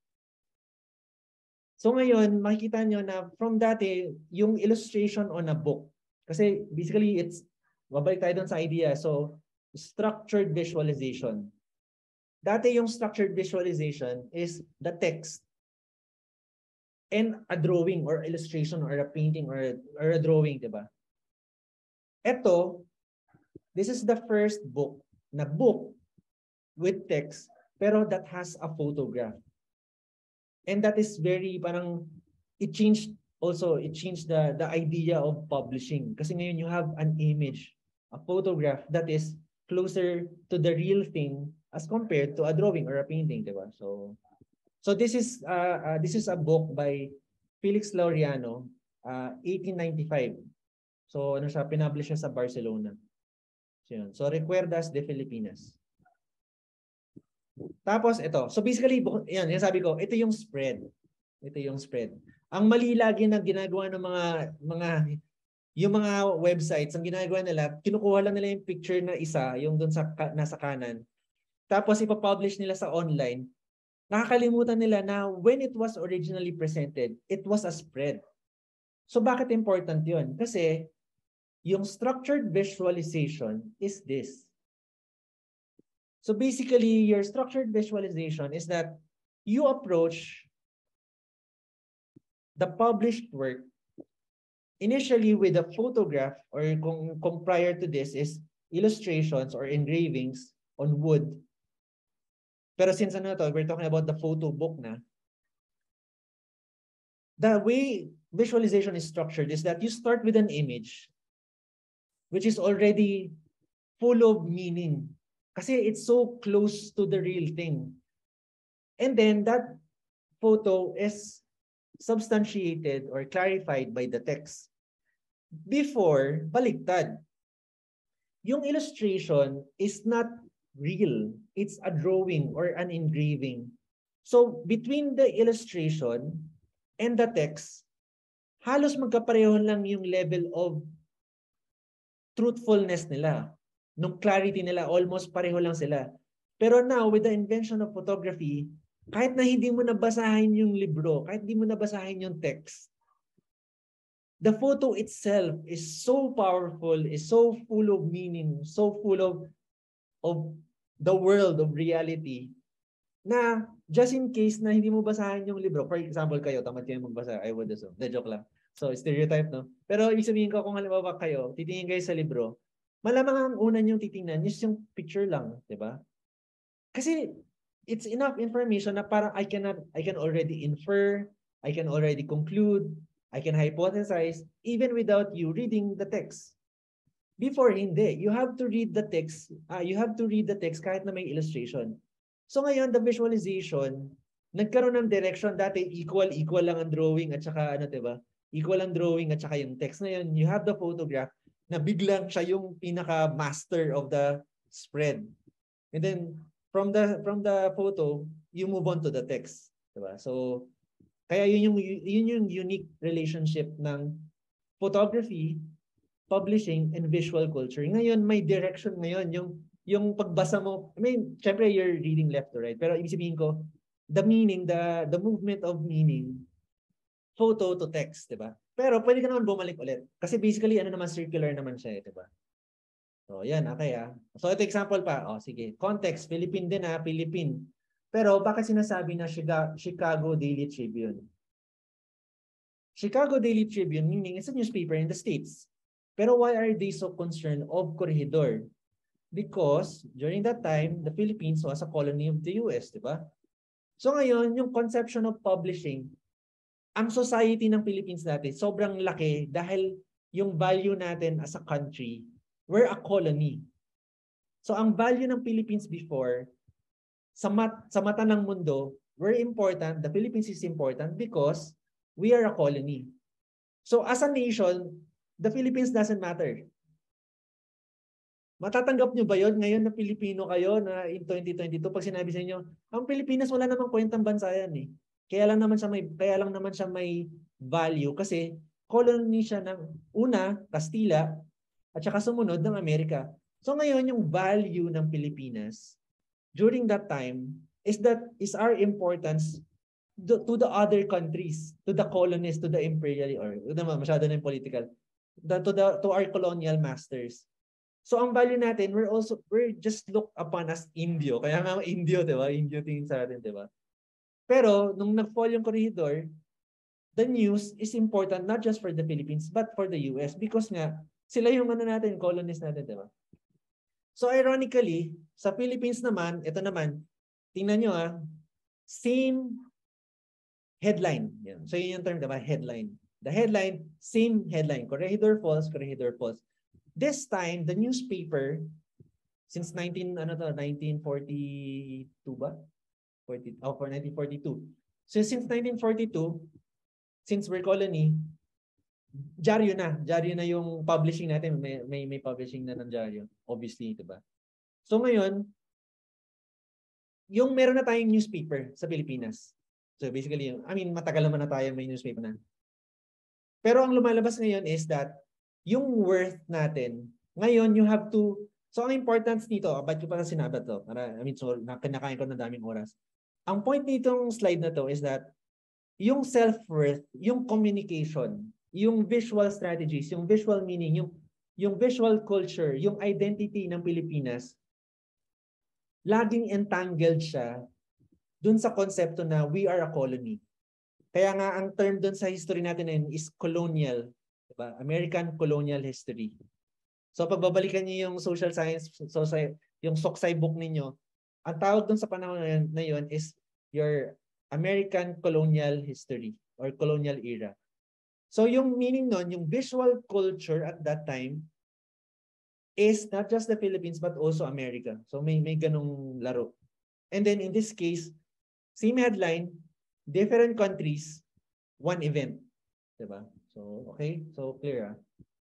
So ngayon, makikita nyo na from dati, yung illustration on a book. Kasi basically, babalik tayo dun sa idea. So, structured visualization. Dati yung structured visualization is the text and a drawing or illustration or a painting or a drawing, diba? Ito, this is the first book na book with text pero that has a photograph. And that is very parang it changed the idea of publishing. Kasi ngayon you have an image, a photograph that is closer to the real thing as compared to a drawing or a painting, diba? So this is a book by Felix Laureano, 1895. So pinublish siya sa Barcelona. So Recuerdas de Filipinas. Tapos ito. So basically, yan sabi ko, ito yung spread. Ito yung spread. Ang mali lagi na ginagawa ng yung mga websites, ang ginagawa nila, kinukuha lang nila yung picture na isa, yung doon sa nasa kanan. Tapos ipapublish nila sa online. Nakakalimutan nila na when it was originally presented, it was a spread. So bakit important 'yun? Kasi yung structured visualization is this. So basically, your structured visualization is that you approach the published work initially with a photograph, or kung prior to this is illustrations or engravings on wood. Pero since we're talking about the photo book na, the way visualization is structured is that you start with an image which is already full of meaning. Kasi it's so close to the real thing. And then that photo is substantiated or clarified by the text. Before, baliktad. Yung illustration is not real. It's a drawing or an engraving. So between the illustration and the text, halos magkapareho lang yung level of truthfulness nila. Nung clarity nila, almost pareho lang sila. Pero now, with the invention of photography, kahit na hindi mo nabasahin yung libro, kahit hindi mo nabasahin yung text, the photo itself is so powerful, is so full of meaning, so full of the world of reality, na just in case na hindi mo basahin yung libro, for example kayo, tamad kayo magbasa, I would assume, the joke lang. So, stereotype, no? Pero ibig sabihin ko, kung halimbawa kayo, titingin kayo sa libro, malamang ang una niyong titingnan is yung picture lang, di ba? Kasi it's enough information na parang I can already infer, I can already conclude, I can hypothesize even without you reading the text. Before, hindi. You have to read the text. You have to read the text kahit na may illustration. So ngayon, the visualization, nagkaroon ng direction. Dati equal lang ang drawing at saka diba? Equal ang drawing at saka yung text. Ngayon, you have the photograph na biglang siya yung pinaka-master of the spread. And then, from the photo, you move on to the text. Diba? So, kaya yun yung unique relationship ng photography, publishing, and visual culture. Ngayon, may direction ngayon. Yung pagbasa mo, I mean, syempre you're reading left to right. Pero ibig sabihin ko, the meaning, the movement of meaning, photo to text, diba? Pero pwede ka naman bumalik ulit. Kasi basically, naman, circular naman siya, diba? So, yan, okay So, ito example pa. Sige. Context, Philippine din Philippine. Pero, bakit sinasabi na Chicago Daily Tribune? Chicago Daily Tribune, meaning it's a newspaper in the States. Pero why are they so concerned of Corregidor? Because during that time, the Philippines was a colony of the US, di ba? So ngayon, yung conception of publishing, ang society ng Philippines natin, sobrang laki dahil yung value natin as a country, we're a colony. So ang value ng Philippines before, sa mata ng mundo, we're important, the Philippines is important because we are a colony. So as a nation, the Philippines doesn't matter. Matatanggap nyo ba yun ngayon na Pilipino kayo na in 2022 pag sinabi sa inyo, ang Pilipinas wala namang kwentang bansa yan eh. Kaya lang naman siya may value kasi colony siya ng una, Kastila, at saka sumunod ng Amerika. So ngayon yung value ng Pilipinas during that time is our importance to the other countries, to the colonists, to the imperial or masyado na yung political, to our colonial masters. So ang value natin, we're just looked upon as Indio. Kaya nga Indio, 'di ba? Indio tingin sa atin, 'di ba? Pero nung nag-fall yung Corregidor, the news is important not just for the Philippines but for the US because nga sila yung natin, colonists natin, 'di ba? So ironically, sa Philippines naman, ito naman, tingnan nyo same headline. Yan. So yun yung term, 'di ba? Headline. The headline, same headline. Corregidor falls, Corregidor falls. This time, the newspaper, since 1942 ba? For 1942. So since 1942, since we're colony, dyaryo na yung publishing natin. May publishing na ng dyaryo. Obviously, diba? So ngayon, yung meron na tayong newspaper sa Pilipinas. So basically, matagal naman na tayo may newspaper na. Pero ang lumalabas ngayon is that yung worth natin, ngayon you have to, so ang importance nito, ba't ko pa sinabi to? So kinakain ko ng daming oras. Ang point nitong slide na to is that yung self-worth, yung communication, yung visual strategies, yung visual meaning, yung visual culture, yung identity ng Pilipinas, laging entangled siya dun sa konsepto na we are a colony. Kaya nga ang term dun sa history natin na yun is colonial. Diba? American colonial history. So pagbabalikan niyo yung social science, yung Soksay book ninyo, ang tawag dun sa panahon na yun is your American colonial history or colonial era. So yung meaning nun, yung visual culture at that time is not just the Philippines but also America. So may ganong laro. And then in this case, same headline, different countries, one event. Diba? So, okay? So, clear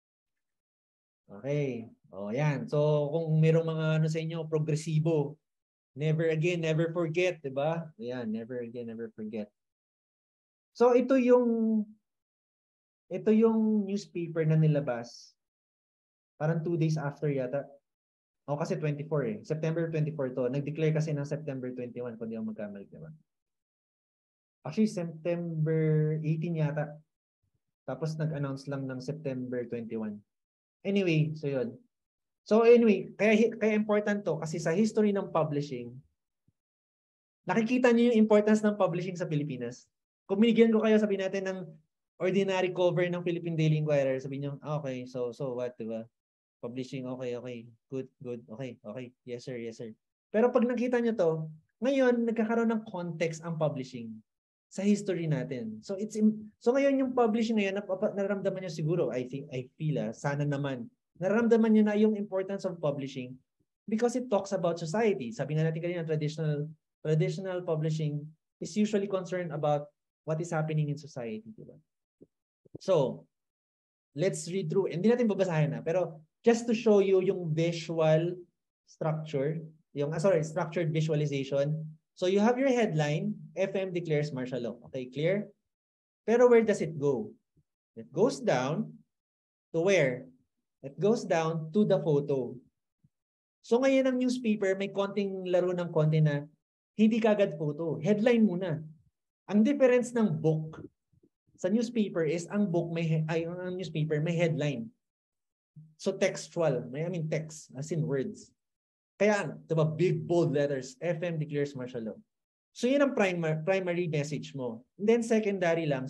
Okay. Yan. So, kung mayroong mga sa inyo, progresibo, never again, never forget, diba? Yan, never again, never forget. So, ito yung newspaper na nilabas. Parang 2 days after yata. Kasi 24 September 24 to. Nag-declare kasi ng September 21 kung di ako magkamali, diba? Actually, September 18 yata. Tapos nag-announce lang ng September 21. Anyway, so yun. So anyway, kaya important to kasi sa history ng publishing, nakikita niyo yung importance ng publishing sa Pilipinas. Kung binigyan ko kayo, sabihin natin ng ordinary cover ng Philippine Daily Inquirer, sabihin niyo, okay, so what, diba? Publishing, okay, good, okay, yes sir. Pero pag nakita niyo to, ngayon, nagkakaroon ng context ang publishing sa history natin. So ngayon yung publishing ngayon, nararamdaman niyo siguro, I feel sana naman, nararamdaman niyo na yung importance of publishing because it talks about society. Sabi nga natin kanina, traditional publishing is usually concerned about what is happening in society. Diba? So, let's read through. Hindi natin babasahin pero just to show you yung visual structure, structured visualization. So you have your headline, FM declares martial law. Okay, clear? Pero where does it go? It goes down to where? It goes down to the photo. So ngayon ang newspaper, may konting laro ng konti na hindi kagad photo. Headline muna. Ang difference ng book sa newspaper is ang newspaper may headline. So textual, I mean text, as in words. Kaya, diba, big bold letters, FM declares martial law. So yun ang primary message mo. And then secondary lang,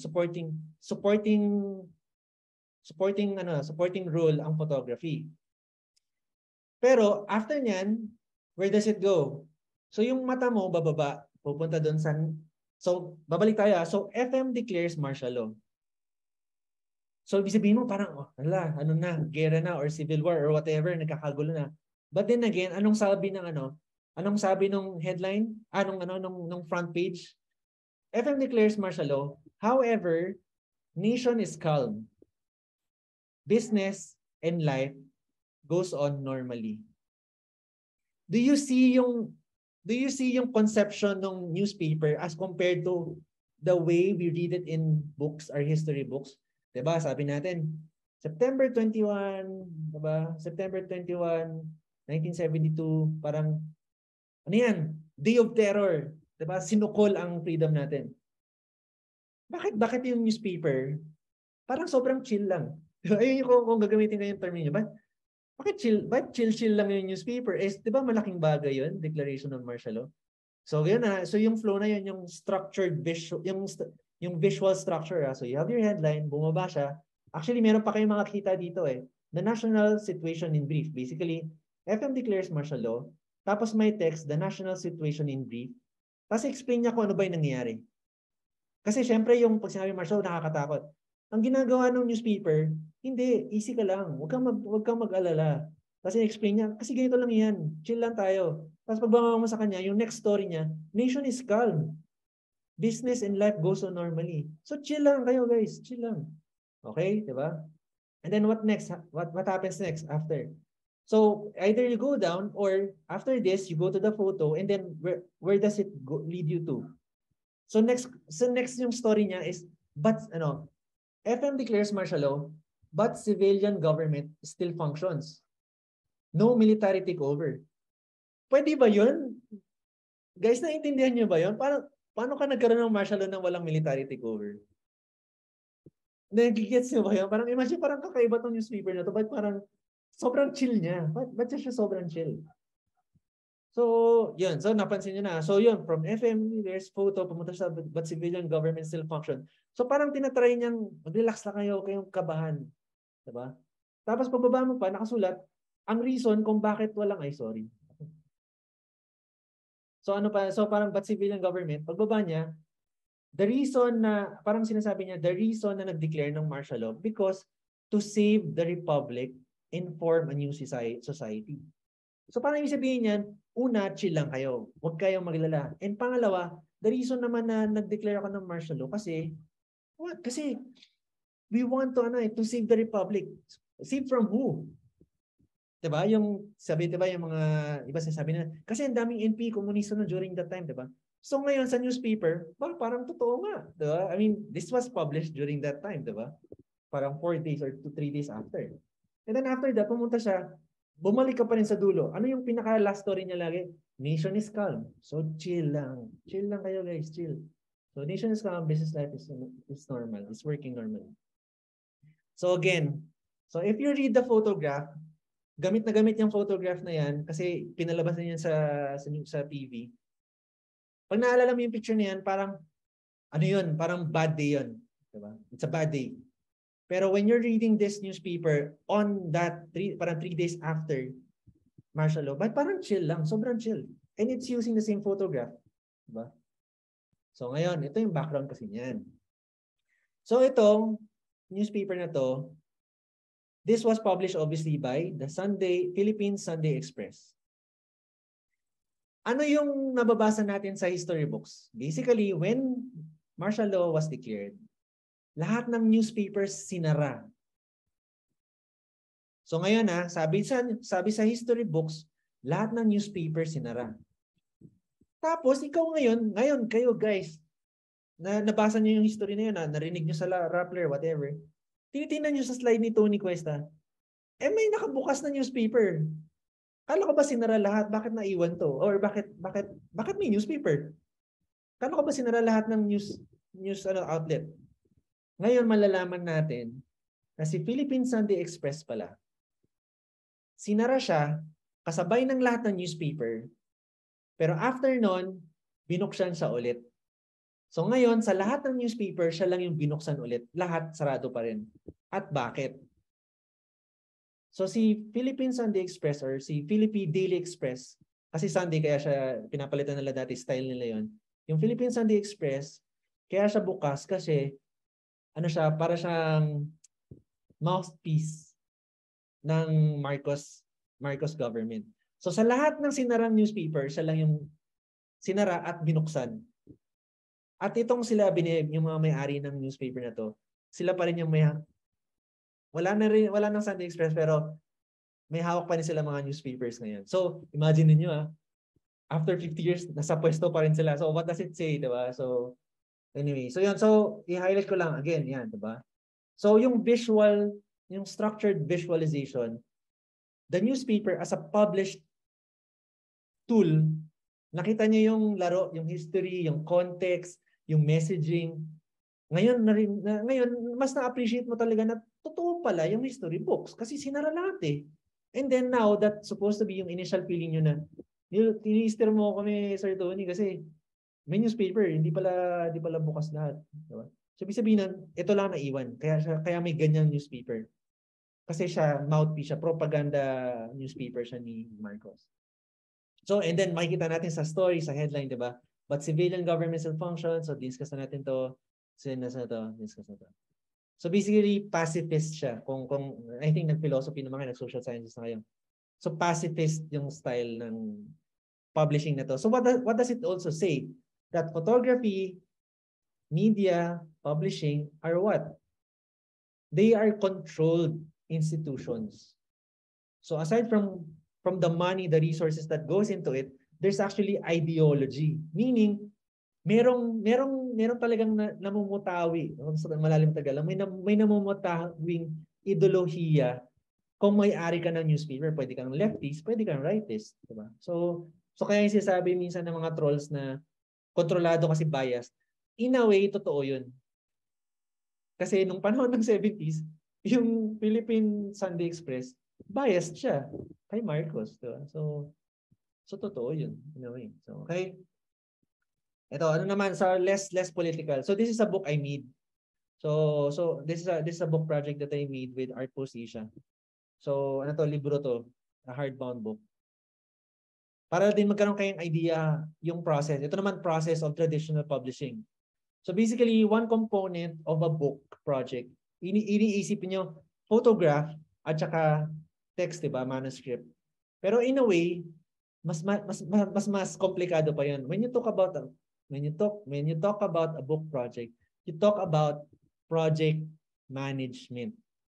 supporting role ang photography. Pero after nyan, where does it go? So yung mata mo bababa, pupunta doon sa, so babalik tayo. So FM declares martial law. So ibig sabihin mo parang, oh, ano na, gera na or civil war or whatever, nagkakagulo na. But then again, anong sabi ng headline? Nung front page? FM declares martial law. However, nation is calm. Business and life goes on normally. Do you see yung conception ng newspaper as compared to the way we read it in books, our history books? Diba? Sabi natin, September 21, diba? September 21, 1972, parang, ano yan? Day of Terror. Diba? Sinukol ang freedom natin. Bakit yung newspaper? Parang sobrang chill lang. Ayun kung gagamitin ko yung term niyo. Bakit chill? Bakit chill lang yung newspaper? Diba malaking bagay yun? Declaration of Martial Law. So yun na. So yung flow na yun, yung structured visual, yung visual structure. So you have your headline, bumaba siya. Actually, meron pa kayong makakita dito eh. The national situation in brief. Basically, FM declares martial law. Tapos may text, the national situation in brief. Tapos explain niya kung ano ba yung nangyayari. Kasi syempre yung pag sinabi martial law, nakakatakot. Ang ginagawa ng newspaper, hindi, easy ka lang. Huwag kang mag-alala. Kasi explain niya, kasi ganito lang yan. Chill lang tayo. Tapos pagbaba mo sa kanya, yung next story niya, nation is calm. Business and life goes on normally. So chill lang kayo guys, chill lang. Okay, di ba? And then what next? What happens next after? So either you go down or after this you go to the photo and then where does it lead you to? So next yung story niya is FM declares martial law but civilian government still functions. No military takeover. Pwede ba 'yun? Guys, naiintindihan niyo ba 'yun? Paano ka nagkaroon ng martial law nang walang military takeover? Nagigets niyo ba yun? Parang imagine, parang kakaiba tong newspaper na to. Ba't parang sobrang chill niya? Ba't siya sobrang chill? So, yun. So, napansin niyo na. So, yun. From FM, there's photo, pumunta sa but civilian government still function. So, parang tinatry niyang mag-relax lang kayo, kayong kabahan. Diba? Tapos, pababa mo pa, nakasulat, ang reason kung bakit walang, sorry. So, parang but civilian government, pagbaba niya, the reason na, parang sinasabi niya, the reason na nag-declare ng martial law because to save the republic and form a new society. So parang ibig sabihin niyan, una, chill lang kayo. Huwag kayong maglala. And pangalawa, the reason naman na nag-declare ako ng martial law kasi, what? Kasi we want to save the republic. Save from who? Diba? Yung sabi, diba, yung mga iba sinasabi na, kasi ang daming NP komunista na during that time, diba? So ngayon sa newspaper, parang totoo nga, diba? I mean, this was published during that time, diba? Parang 4 days or 3 days after. And then after that, pumunta siya, bumalik ka pa rin sa dulo. Ano yung pinaka-last story niya lagi? Nation is calm. So chill lang. Chill lang kayo guys, chill. So nation is calm, business life is normal. It's working normally. So again, so if you read the photograph, gamit na gamit yung photograph na yan kasi pinalabas na yan sa TV. Pag naalala mo yung picture na yan, parang, ano yun? Parang bad day yun. Diba? It's a bad day. Pero when you're reading this newspaper on that, parang 3 days after martial law, parang chill lang, sobrang chill. And it's using the same photograph. Diba? So ngayon, ito yung background kasi niyan. So itong newspaper na to, this was published obviously by the Philippine Sunday Express. Ano yung nababasa natin sa history books? Basically, when martial law was declared, lahat ng newspapers sinara. So ngayon sabi sa history books, lahat ng newspapers sinara. Tapos ikaw ngayon kayo guys, na nabasa niyo yung history na yun, narinig niyo sa Rappler, whatever. Tinitingnan niyo sa slide ni Antonni Cuesta, may nakabukas na newspaper. Kala ko ba sinara lahat? Bakit naiwan to? Or bakit may newspaper? Kala ko ba sinara lahat ng news outlet? Ngayon malalaman natin na si Philippine Sunday Express pala sinara siya kasabay ng lahat ng newspaper. Pero after nun, binuksan siya ulit. So ngayon, sa lahat ng newspaper, siya lang yung binuksan ulit. Lahat sarado pa rin. At bakit? So si Philippine Sunday Express or si Philippine Daily Express, kasi Sunday kaya siya pinapalitan nila dati, style nila yon. Yung Philippine Sunday Express, kaya siya bukas kasi ano siya, para siyang mouthpiece ng Marcos government. So sa lahat ng sinarang newspaper, siya lang yung sinara at binuksan. At itong sila yung mga may-ari ng newspaper na to, sila pa rin yung may wala nang Sunday Express pero may hawak pa rin sila mga newspapers ngayon. So, imagine niyo after 50 years nasa pwesto pa rin sila. So, what does it say, 'di ba? So, anyway, so yun. So, i-highlight ko lang again, yan, 'di ba? So, yung structured visualization, the newspaper as a published tool, nakita niyo yung laro, yung history, yung context, yung messaging. Ngayon, ngayon mas na-appreciate mo talaga na totoo pala yung history books kasi sinara lahat eh. And then now, that's supposed to be yung initial feeling nyo na tinister mo kami, Sir Tony, kasi may newspaper, hindi pala bukas lahat. Diba? So, ibig sabihin nun, ito lang naiwan. Kaya may ganyang newspaper. Kasi siya, mouthpiece siya, propaganda newspaper siya ni Marcos. So, and then makikita natin sa story, sa headline, diba? But civilian government still functions. So, discuss na natin to. Discuss na to. So, basically, pacifist siya. Kung I think nag-philosophy ng mga nag-social sciences na kayo. So, pacifist yung style ng publishing na to. So, what does it also say? That photography, media, publishing are what? They are controlled institutions. So, aside from the money, the resources that goes into it, there's actually ideology. Meaning, merong talagang namumutawi. Malalim tagal. May namumutawing ideolohiya. Kung may-ari ka ng newspaper, pwede kang leftist, pwede kang rightist. Diba? So kaya yung sinasabi minsan ng mga trolls na kontrolado kasi biased. In a way, totoo yun. Kasi nung panahon ng 70s, yung Philippine Sunday Express, biased siya kay Marcos. Diba? So totoo yun. In a way. So, okay. Ito, ano naman sa less political. So this is a book I made. So this is a book project that I made with Art Post Asia. So ano to, libro to, a hardbound book. Para din magkaroon kayong idea yung process. Ito naman process of traditional publishing. So basically, one component of a book project, iniisip niyo photograph at saka text, diba, manuscript. Pero in a way, mas komplikado pa 'yun. When you talk about a book project, you talk about project management.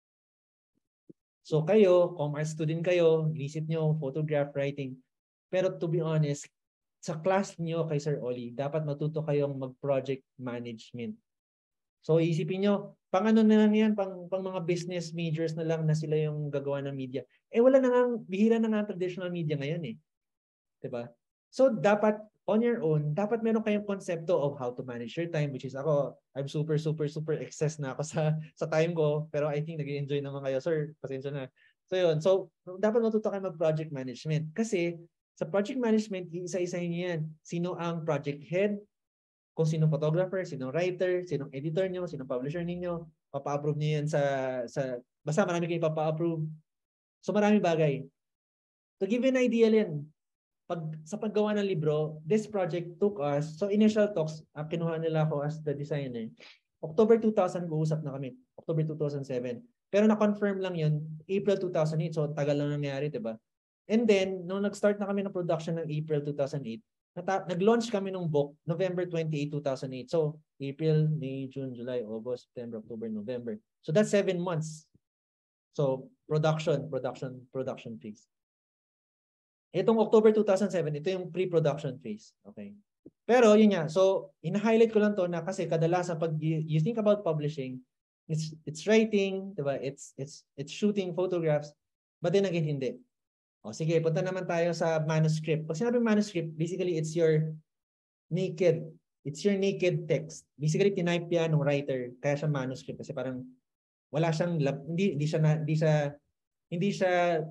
So kayo, kung art student kayo, inisip nyo photograph writing. Pero to be honest, sa class nyo kay Sir Oli, dapat matuto kayong mag-project management. So isipin nyo, pang ano na lang yan, pang mga business majors na lang na sila yung gagawa ng media. Wala na nga, bihira na nga traditional media ngayon eh. Diba? So dapat on your own, dapat meron kayong konsepto of how to manage your time, which is ako, I'm super excess na ako sa time ko, pero I think nag-enjoy naman kayo. Sir, pasensya na. So yun, so dapat matuto kayo mag-project management. Kasi sa project management, isa-isahin niyo yan. Sino ang project head, kung sinong photographer, sinong writer, sinong editor nyo, sinong publisher ninyo, papa-approve niyo yan basta marami kayong papa-approve. So marami bagay. To give you an idea yan, sa paggawa ng libro, this project took us, so initial talks, kinuha nila ako as the designer. October 2000, guusap na kami. October 2007. Pero na-confirm lang yun, April 2008. So tagal lang nangyari, diba? And then, nung nag-start na kami ng production ng April 2008, nag-launch kami ng book November 28, 2008. So April, May, June, July, August, September, October, November. So that's 7 months. So production phase. Itong October 2007, ito yung pre-production phase. Okay. Pero yun nga, so in-highlight ko lang to na kasi kadalasan pag you think about publishing, it's writing, diba? It's shooting photographs, but then again hindi. O sige, punta naman tayo sa manuscript. Pag sinabi manuscript, basically it's your naked text. Basically tinype yan ng writer, kaya siya manuscript kasi parang wala siyang hindi siya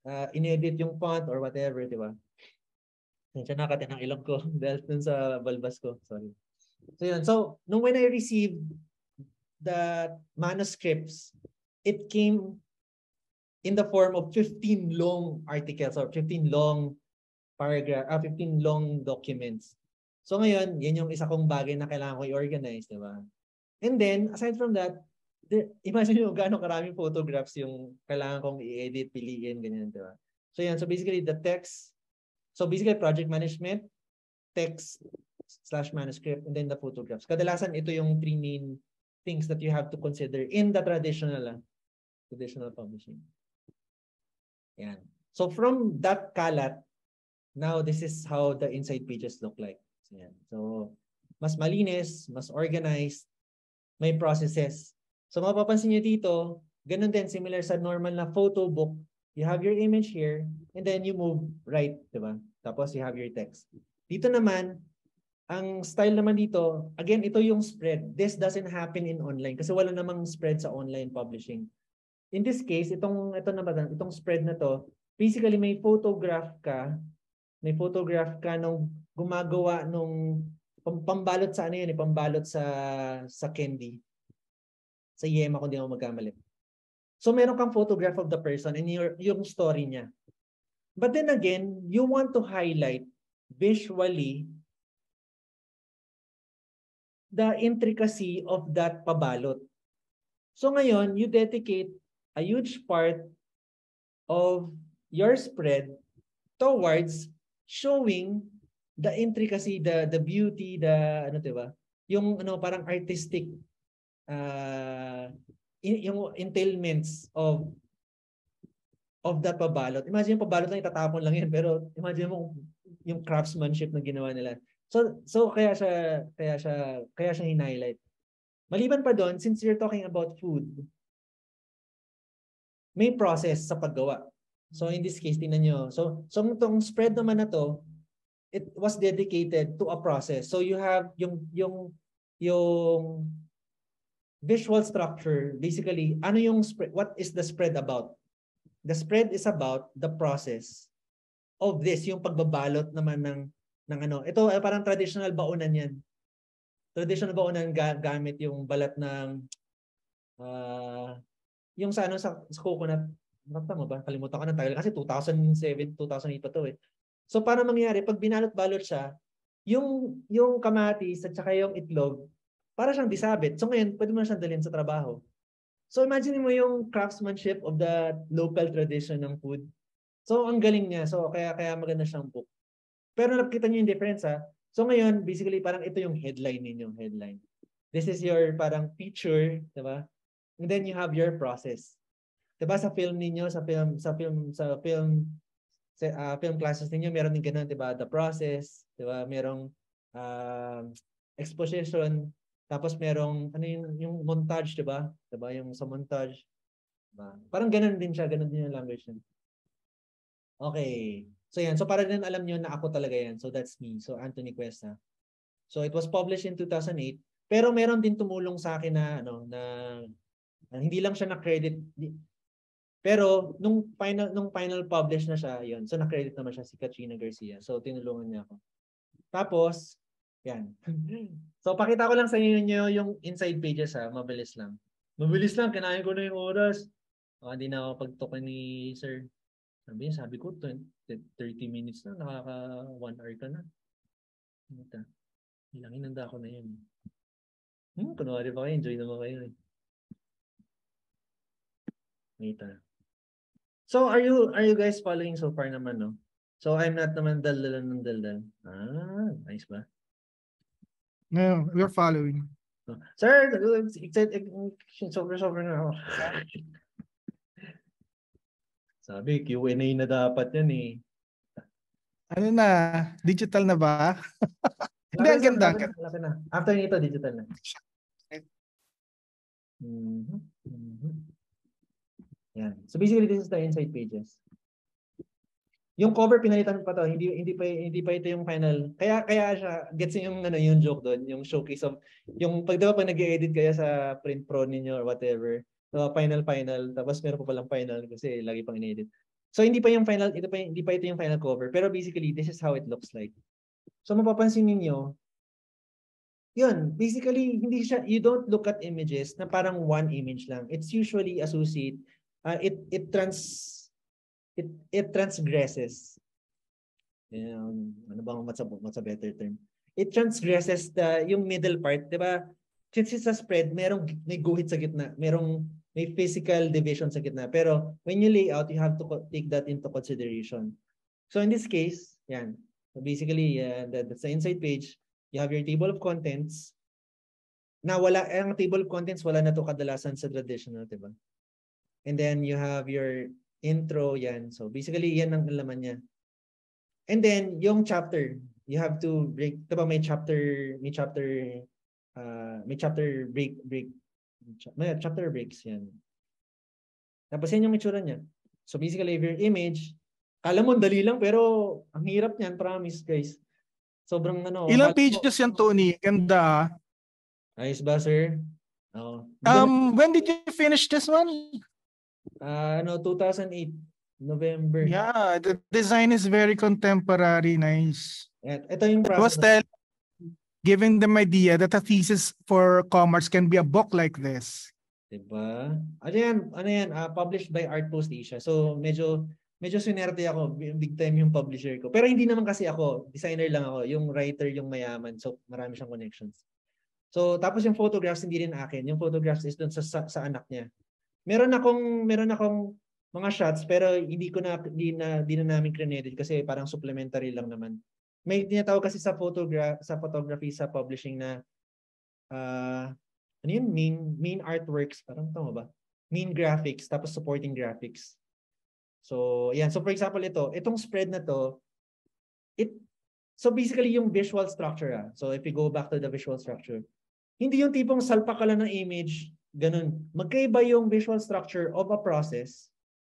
inedit yung font or whatever, di ba? Siya nakatin ang ilong ko dahil dun sa balbas ko. Sorry. So yun. So, nung when I received the manuscripts, it came in the form of 15 long articles or 15 long 15 long documents. So ngayon, yan yung isa kong bagay na kailangan ko i-organize, di ba? And then, aside from that, imagine nyo gaano karaming photographs yung kailangan kong i-edit, piliin, ganyan, di ba? So yan, so basically the text, so basically project management, text / manuscript, and then the photographs. Kadalasan ito yung three main things that you have to consider in the traditional publishing. Yan. So from that kalat, now this is how the inside pages look like. So, yan. So mas malinis, mas organized, may processes. So mapapansin nyo dito, ganun din, similar sa normal na photo book. You have your image here, and then you move right, diba? Tapos you have your text. Dito naman, ang style naman dito, again, ito yung spread. This doesn't happen in online kasi wala namang spread sa online publishing. In this case, itong spread na to, basically may photograph ka nung gumagawa nung pambalot sa ano yan, pambalot sa candy. Sa yema kung di ako magkamali. So meron kang photograph of the person and yung story niya. But then again, you want to highlight visually the intricacy of that pabalot. So ngayon, you dedicate a huge part of your spread towards showing the intricacy, the beauty, the ano, diba? Yung ano parang artistic yung entailments of that pabalot. Imagine yung pabalot lang itatapon lang yan, pero imagine mo yung craftsmanship na ginawa nila. So kaya siya hin-highlight. Maliban pa doon, since you're talking about food, may process sa paggawa. So in this case, tingnan nyo. So itong spread naman na to, it was dedicated to a process. So you have yung visual structure. Basically, ano yung spread? What is the spread about? The spread is about the process of this, yung pagbabalot naman ng ano. Ito parang traditional baonan yan. Traditional baonan gamit yung balat ng yung sa ano sa coconut. Nakita mo ba? Kalimutan ko na tagal kasi 2007, 2008 pa to eh. So para mangyari pag binalot-balot siya, yung kamatis at saka yung itlog, para siyang disabit. So ngayon, pwede mo na siyang dalhin sa trabaho. So imagine mo yung craftsmanship of the local tradition ng food. So ang galing niya. So kaya maganda siyang book. Pero nakita niyo yung difference ha. So ngayon, basically parang ito yung headline ninyo, headline. This is your parang feature, 'di ba? And then you have your process. 'Di ba sa film ninyo, sa film classes ninyo, meron din ganun, 'di ba? The process, 'di ba? Merong exposition, tapos merong ano yung montage, 'di ba? 'Di ba yung sa montage? Diba? Parang ganun din siya, ganun din yung language niya. Okay. So yan, so para din alam niyo na ako talaga yan. So that's me. So Antonni Cuesta. So it was published in 2008, pero meron din tumulong sa akin na hindi lang siya na-credit. Pero nung final publish na siya, yun. So na-credit naman siya si Katrina Garcia. So tinulungan niya ako. Tapos yan. So pakita ko lang sa inyo yung inside pages ha, mabilis lang. Mabilis lang, kinain ko na yung oras. Hindi na ako pagtukan ni Sir. Sabi ko 30 minutes na, nakaka 1 hour ka na. Ilang inanda ko na yun. Kunwari pa kayo, enjoy naman kayo eh. Mita. So are you guys following so far naman, no? So I'm not naman daldalan ng daldal. Nice ba? No, we're following. Sir, sobrang na ako. Sabi, Q&A na dapat yan eh. Ano na? Digital na ba? Hindi, ang ganda. Malaki na. After nito, digital na. Yan. So basically, this is the inside pages. Yung cover pinalitan pa to, hindi pa ito yung final. Kaya siya gets yung yung joke doon, yung showcase of yung pag nag-edit kaya sa print pro ninyo or whatever. So final tapos meron pa palang final kasi lagi pang inedit. So hindi pa ito yung final cover, pero basically this is how it looks like. So mapapansin niyo, yun, basically you don't look at images na parang one image lang. It's usually it transgresses. Ano bang what's a better term? It transgresses yung middle part, 'di ba? Since it's a spread, may guhit sa gitna, may physical division sa gitna. Pero when you lay out, you have to take that into consideration. So in this case, yan. So basically, that's the inside page. You have your table of contents. Ang table of contents, wala na to kadalasan sa traditional, 'di ba? And then you have your intro, yan. So basically, yan ang laman niya. And then yung chapter, you have to break, 'di ba may chapter breaks yan. Tapos yan yung itsura niya. So basically, if your image, kala mo dali lang pero ang hirap niyan, promise guys. Sobrang Ilang pages yan, Tony? Ganda. Ayos ba, sir? Oh. When did you finish this one? 2008 November. Yeah, the design is very contemporary, nice. Ito yung process. I was giving them idea that a thesis for commerce can be a book like this. Diba? Ano yan? Published by Art Post Asia. So medyo sinerte ako, big time yung publisher ko. Pero hindi naman kasi ako, designer lang ako, yung writer yung mayaman. So marami siyang connections. So tapos yung photographs hindi rin akin. Yung photographs is doon sa anak niya. Meron akong mga shots pero hindi na namin credit kasi parang supplementary lang naman. May tinatawag kasi sa photography sa publishing na ano yun? Main artworks, parang tama ba? Main graphics tapos supporting graphics. So, yan. So for example itong spread na to, so basically yung visual structure. So if you go back to the visual structure, hindi yung tipong salpak ka lang ng image, ganun. Magkaiba yung visual structure of a process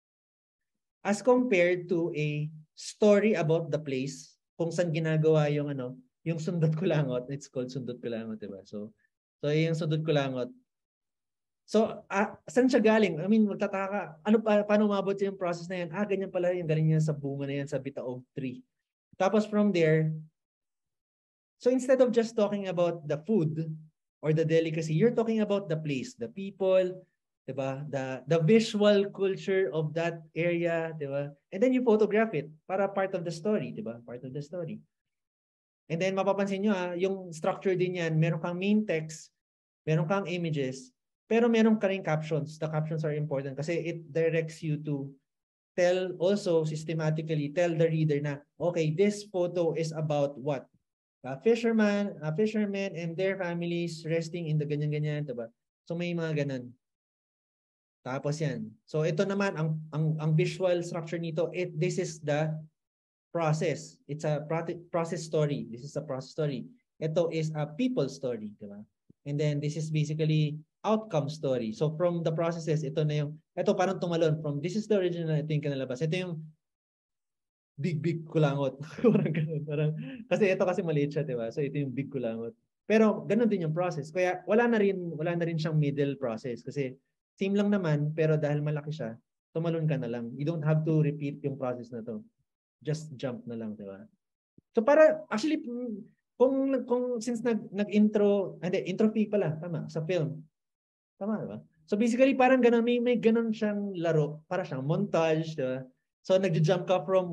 as compared to a story about the place kung saan ginagawa yung yung sundot kulangot. It's called sundot kulangot, diba? So yung sundot kulangot. So, saan siya galing? I mean, magtataka ka, paano umabot yung process na yan? Ganyan pala yung galing niya sa bunga na yan sa bitaog tree. Tapos from there, so instead of just talking about the food or the delicacy, you're talking about the place, the people, diba? The visual culture of that area, diba? And then you photograph it para part of the story, diba? Part of the story. And then mapapansin nyo yung structure din yan, meron kang main text, meron kang images, pero meron ka rin captions. The captions are important kasi it directs you to systematically tell the reader na, okay, this photo is about what? Fishermen and their families resting in the ganyan-ganyan, diba? So may mga ganun. Tapos yan. So ito naman, ang visual structure nito, this is the process. It's a process story. This is a process story. Ito is a people story, diba? And then this is basically outcome story. So from the processes, ito parang tumalon. From this is the original, ito yung kanalabas. Ito yung big kulangot. Kasi ito kasi maliit siya, diba? So ito yung big kulangot. Pero ganun din yung process. Kaya wala na rin siyang middle process kasi same lang naman, pero dahil malaki siya, tumalon ka na lang. You don't have to repeat yung process na to. Just jump na lang, diba? So para actually kung since nag-intro, intro fee pala, tama, sa film. Tama, diba? So basically parang ganun, may ganun siyang laro, para siyang montage, diba? So nagja-jump ka from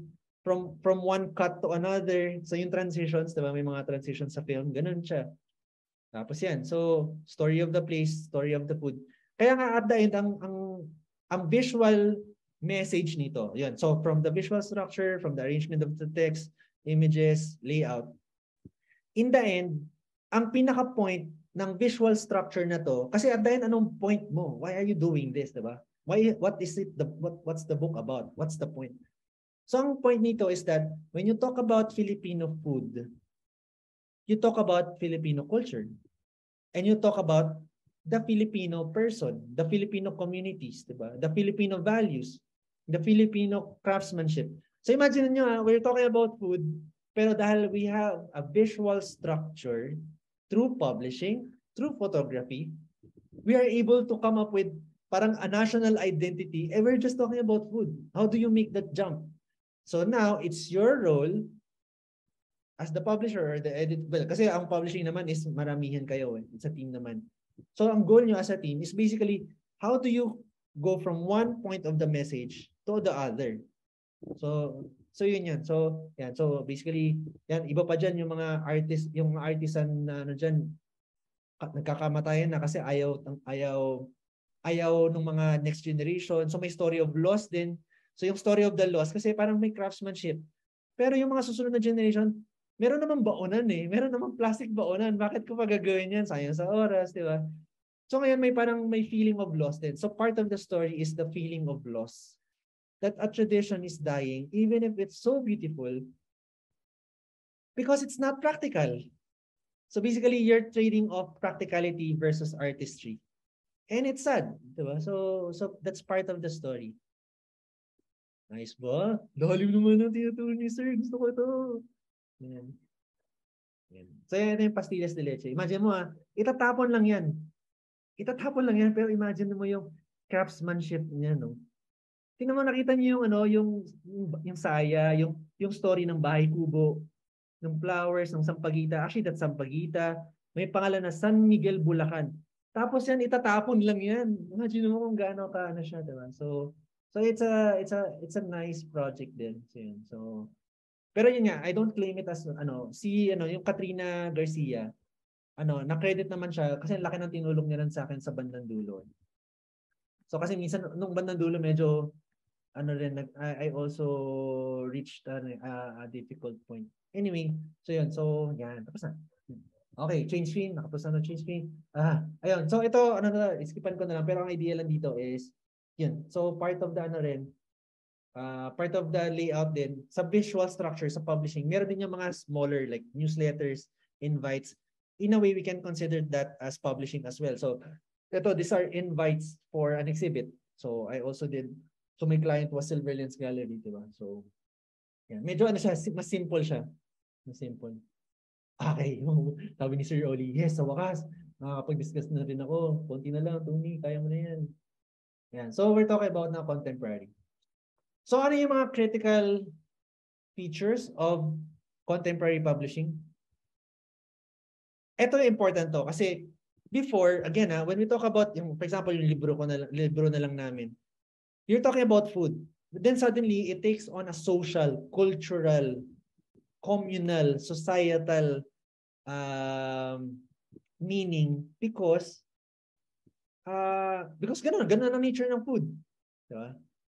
one cut to another. So yung transitions, diba? May mga transitions sa film, ganun siya. Tapos yan. So story of the place, story of the food. Kaya nga at the end ang visual message nito. Yan. So from the visual structure, from the arrangement of the text, images, layout. In the end, ang pinaka-point ng visual structure na to, kasi at the end, anong point mo? Why are you doing this, diba? What is it? What's the book about? What's the point? So ang point nito is that when you talk about Filipino food, you talk about Filipino culture. And you talk about the Filipino person, the Filipino communities, diba? The Filipino values, the Filipino craftsmanship. So imagine nyo, we're talking about food, pero dahil we have a visual structure through publishing, through photography, we are able to come up with parang a national identity, we're just talking about food. How do you make that jump? So now, it's your role as the publisher or the edit. Well, kasi ang publishing naman is maramihan kayo eh. It's a team naman. So ang goal nyo as a team is basically, how do you go from one point of the message to the other? So yun yan. So yan. So basically, yan, iba pa diyan yung mga artist, yung mga artisan na ano diyan nagkakamatayan na kasi ayaw ng mga next generation. So may story of loss din. So yung story of the loss kasi parang may craftsmanship. Pero yung mga susunod na generation, meron namang baonan eh. Meron namang plastic baonan. Bakit ko pa gagawin yan? Sayang sa oras, di ba? So ngayon may feeling of loss din. So part of the story is the feeling of loss. That a tradition is dying even if it's so beautiful because it's not practical. So basically, you're trading off practicality versus artistry. And it's sad, diba? So that's part of the story. Nice ba? Lalim naman ang tinuturo ni sir. Gusto ko ito. Yan. Yan. So yan yung pastillas de leche. Imagine mo itatapon lang yan. Itatapon lang yan, pero imagine mo yung craftsmanship niya, no? Tingnan mo, nakita niyo yung saya, yung story ng bahay kubo, ng flowers, ng Sampaguita. Actually, that's Sampaguita. May pangalan na San Miguel, Bulacan. Tapos yan, itatapon lang yan. Imagine mo kung gaano ka siya, diba? So it's a nice project din. So, yun. So pero yun nga, I don't claim it as yung Katrina Garcia, na-credit naman siya kasi laki ng tinulong niya rin sa akin sa bandang dulo. So kasi minsan nung bandang dulo medyo I also reached a difficult point. Anyway, so yun. So yan, tapos na. Okay, change screen. Nakapos na change screen. Ayun. So ito, iskipan ko na lang. Pero ang idea lang dito is, yun. So part of the part of the layout din, sa visual structure, sa publishing, meron din yung mga smaller like newsletters, invites. In a way, we can consider that as publishing as well. So these are invites for an exhibit. So I also did, so my client was Silverlands Gallery, diba? So, yan. Medyo mas simple siya. Mas simple. Okay, sabi ni Sir Oli, yes, sa wakas, nakakapag-discuss na rin ako. Konti na lang, Tony, kaya mo na yan. Yan. So we're talking about now contemporary. So ano yung mga critical features of contemporary publishing? Ito important to kasi before, again, when we talk about, for example, yung libro na lang namin, you're talking about food. But then suddenly, it takes on a social, cultural, communal, societal meaning because ganun ang nature ng food. Diba?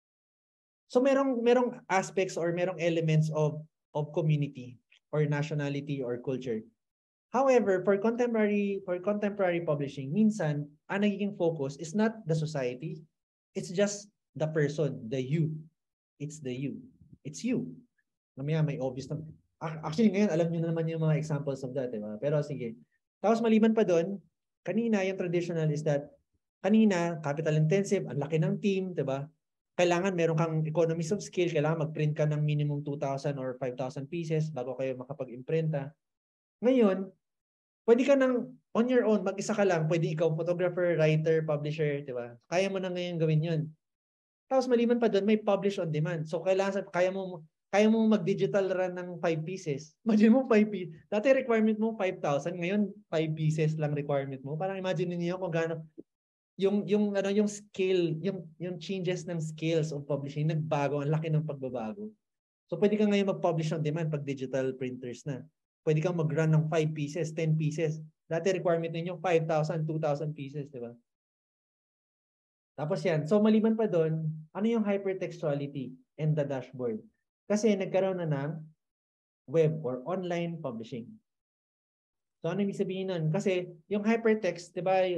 So merong aspects or merong elements of community or nationality or culture. However, for contemporary publishing, minsan ang nagiging focus is not the society, it's just the person, the you. It's the you. It's you. Mamaya may obvious na. Actually ngayon alam niyo na naman yung mga examples of that, diba? Pero sige. Tapos maliban pa doon, kanina yung traditional is that kanina capital intensive, ang laki ng team, diba? Kailangan meron kang economies of scale, kailangan mag-print ka ng minimum 2,000 or 5,000 pieces bago kayo makapag-imprenta. Ngayon, pwede ka nang on your own, mag-isa ka lang, pwede ikaw photographer, writer, publisher, di ba? Kaya mo na ngayon gawin yun. Tapos maliban pa doon, may publish on demand. So kaya mo mag-digital run ng 5 pieces. Imagine mo 5 pieces. Dati requirement mo 5,000, ngayon 5 pieces lang requirement mo. Parang imagine niyo kung gaano yung scale, yung changes ng scales of publishing nagbago, ang laki ng pagbabago. So pwede ka ngayon mag-publish on demand pag digital printers na. Pwede kang mag-run ng 5 pieces, 10 pieces. Dati requirement ninyo 5,000, 2,000 pieces, di ba? Tapos yan. So maliban pa doon, ano yung hypertextuality and the dashboard? Kasi nagkaroon na ng web or online publishing. So ano ibig sabihin nun? Kasi yung hypertext, 'di ba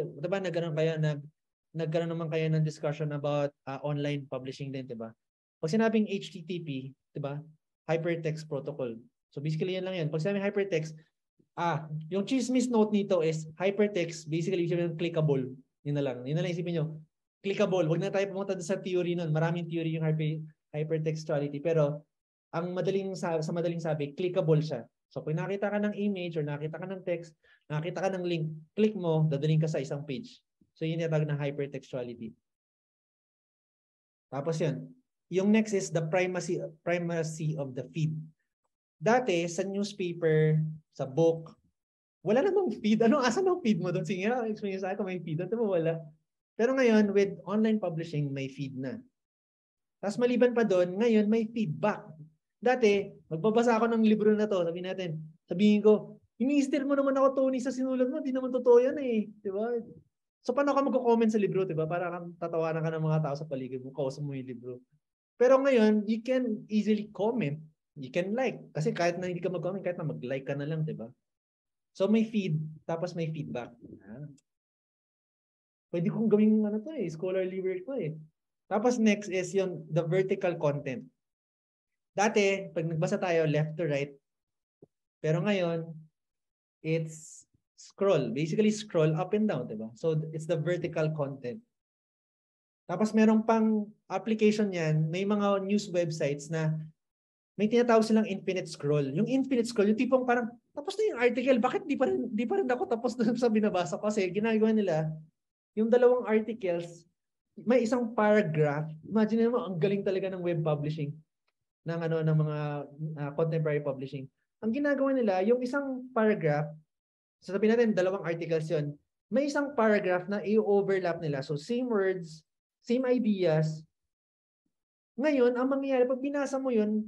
nagkaroon naman kayo ng discussion about online publishing din, 'di ba? Pag sinabing HTTP, 'di ba? Hypertext protocol. So basically yan lang yan. Pag sinabing hypertext, yung chismis note nito is hypertext, basically yung clickable. Yun na lang isipin niyo. Clickable. Wag na tayo pumunta sa theory nun. Maraming theory yung hypertextuality, pero sa madaling sabi, clickable siya. So kung nakita ka ng image or nakita ka ng text, nakita ka ng link, click mo, dadaling ka sa isang page. So yun yung tawag na hypertextuality. Tapos yun. Yung next is the primacy of the feed. Dati, sa newspaper, sa book, wala namang feed. Asan ang feed mo doon? Sige nga, explain sa akin kung may feed. Doon wala. Pero ngayon, with online publishing, may feed na. Tapos maliban pa doon, ngayon may feedback. Dati, magbabasa ako ng libro na to, sabihin ko, ini-steal mo naman ako, Tony, sa sinulat mo, di naman totoo yan eh. Diba? So paano ka magko-comment sa libro, diba? Para kang tatawanan ka ng mga tao sa paligid mo, kausap mo yung libro. Pero ngayon, you can easily comment. You can like. Kasi kahit na hindi ka mag-comment, kahit na mag-like ka na lang, diba? So may feed, tapos may feedback. Pwede kong gawing scholarly work to eh. Tapos next is yung the vertical content. Dati, pag nagbasa tayo left to right, pero ngayon, it's scroll. Basically, scroll up and down, diba? So, it's the vertical content. Tapos, merong pang application yan, may mga news websites na may tinatawag silang infinite scroll. Yung infinite scroll, yung tipong parang, tapos na yung article, bakit di pa rin ako tapos na sa binabasa ko? Kasi ginagawa nila, yung dalawang articles, may isang paragraph. Imagine mo, ang galing talaga ng web publishing, ng mga contemporary publishing. Ang ginagawa nila, yung isang paragraph, sasabihin natin dalawang articles yun, may isang paragraph na i-overlap nila. So same words, same ideas. Ngayon, ang mangyayari, pag binasa mo yun,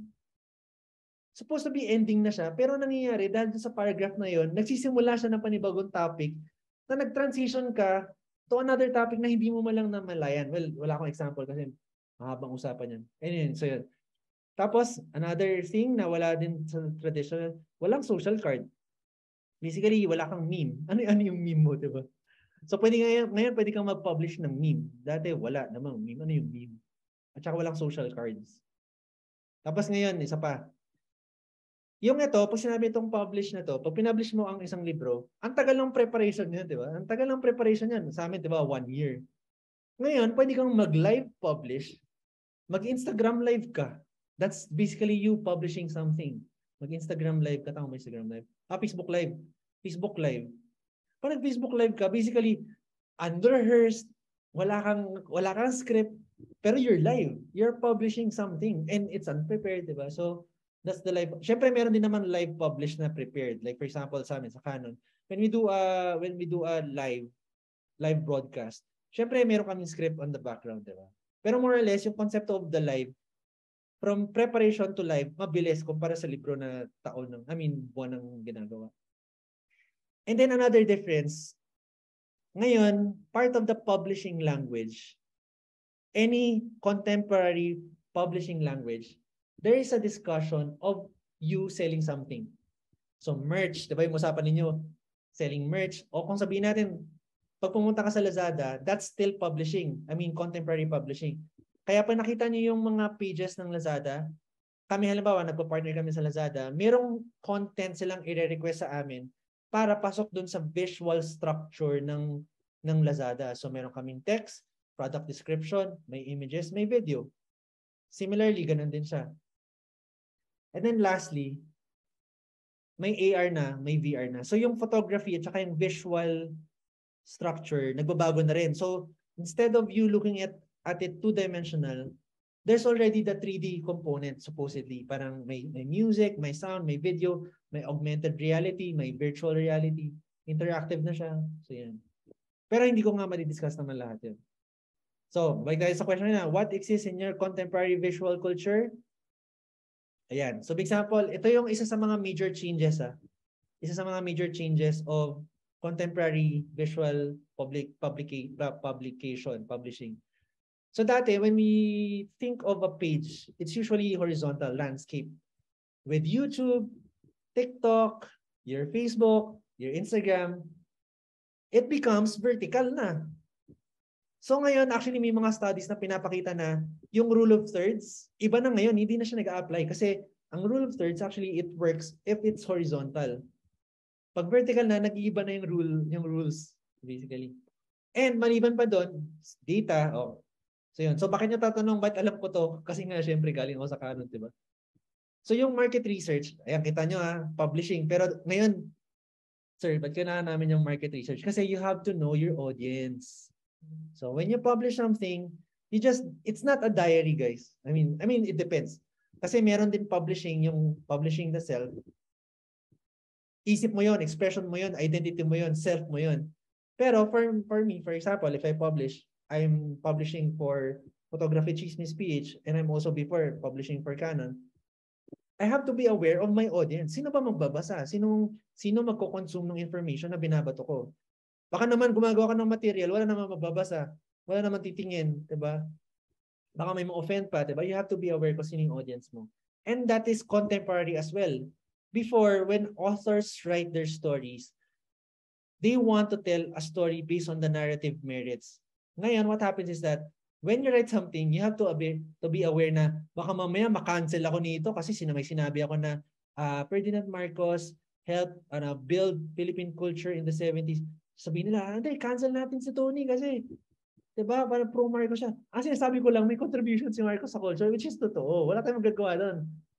supposed to be ending na siya, pero nangyayari dahil sa paragraph na yun, nagsisimula siya ng panibagong topic na nag-transition ka to another topic na hindi mo malang namalayan. Well, wala akong example kasi mahabang usapan yan. Anyway, so yun. Tapos, another thing na wala din sa traditional, walang social card. Basically, wala kang meme. Ano yung meme mo, diba? So, ngayon pwede kang mag-publish ng meme. Dati, wala namang meme. Ano yung meme? At saka walang social cards. Tapos ngayon, isa pa. Yung ito, pag sinabi itong publish na to, pag pinablish mo ang isang libro, ang tagal ng preparation niya, di ba? Ang tagal ng preparation niyan. Sa amin, di ba, 1 year. Ngayon, pwede kang mag-live publish, mag-Instagram live ka. That's basically you publishing something. Mag-Instagram live ka, tama mo Instagram live? Facebook live. Facebook live. Pag nag-Facebook live ka, basically, unrehearsed, wala kang script, pero you're live. You're publishing something and it's unprepared, di ba? So, that's the live. Syempre meron din naman live publish na prepared. Like for example sa amin sa Canon, when we do a live broadcast, syempre meron kaming script on the background, di ba? Pero more or less yung concept of the live from preparation to live, mabilis kumpara sa libro na buwan ng ginagawa. And then another difference, ngayon, part of the publishing language, any contemporary publishing language, there is a discussion of you selling something. So merch, di ba yung usapan ninyo? Selling merch. O kung sabihin natin, pag pumunta ka sa Lazada, that's still publishing. Contemporary publishing. Kaya pa nakita niyo yung mga pages ng Lazada, kami halimbawa, nagpa-partner kami sa Lazada, merong content silang i-request sa amin para pasok dun sa visual structure ng Lazada. So meron kaming text, product description, may images, may video. Similarly, ganun din siya. And then lastly, may AR na, may VR na. So yung photography at saka yung visual structure, nagbabago na rin. So instead of you looking at it two-dimensional, there's already the 3D component supposedly. Parang may music, may sound, may video, may augmented reality, may virtual reality. Interactive na siya. So yan. Pero hindi ko nga madidiscuss naman lahat yun. So, balik tayo sa question na, what exists in your contemporary visual culture? Ayan. So, for example, ito yung isa sa mga major changes. Isa sa mga major changes of contemporary visual publishing. So dati, when we think of a page, it's usually horizontal landscape. With YouTube, TikTok, your Facebook, your Instagram, it becomes vertical na. So ngayon, actually may mga studies na pinapakita na yung rule of thirds, iba na ngayon, hindi na siya nag-a-apply kasi ang rule of thirds actually it works if it's horizontal. Pag vertical na, nag-iiba na yung rules basically. And maliban pa doon, data, so yun. So bakit nyo tatanong, bakit alam ko to? Kasi nga syempre galing ako sa Canon, di ba? So yung market research, ayan kita nyo publishing. Pero ngayon, sir, ba't kailangan namin yung market research? Kasi you have to know your audience. So when you publish something, it's not a diary, guys. I mean, it depends. Kasi meron din publishing, yung publishing the self. Isip mo yon, expression mo yon, identity mo yon, self mo yon. Pero for me, for example, if I publish, I'm publishing for Photography Chismis PH, and I'm also before publishing for Canon. I have to be aware of my audience. Sino ba magbabasa? Sino magko-consume ng information na binabato ko? Baka naman gumagawa ka ng material, wala naman magbabasa, wala naman titingin, 'di ba? Baka may ma-offend pa, 'di ba? You have to be aware kung sino yung audience mo. And that is contemporary as well. Before, when authors write their stories, they want to tell a story based on the narrative merits. Ngayon, what happens is that when you write something, you have to be aware na baka mamaya makancel ako nito kasi may sinabi ako na Ferdinand Marcos helped build Philippine culture in the 70s. Sabihin nila, hindi, cancel natin si Tony kasi, diba, parang pro Marcos siya. Ang sinasabi ko lang, may contribution si Marcos sa culture, which is totoo. Wala tayong magagawa doon.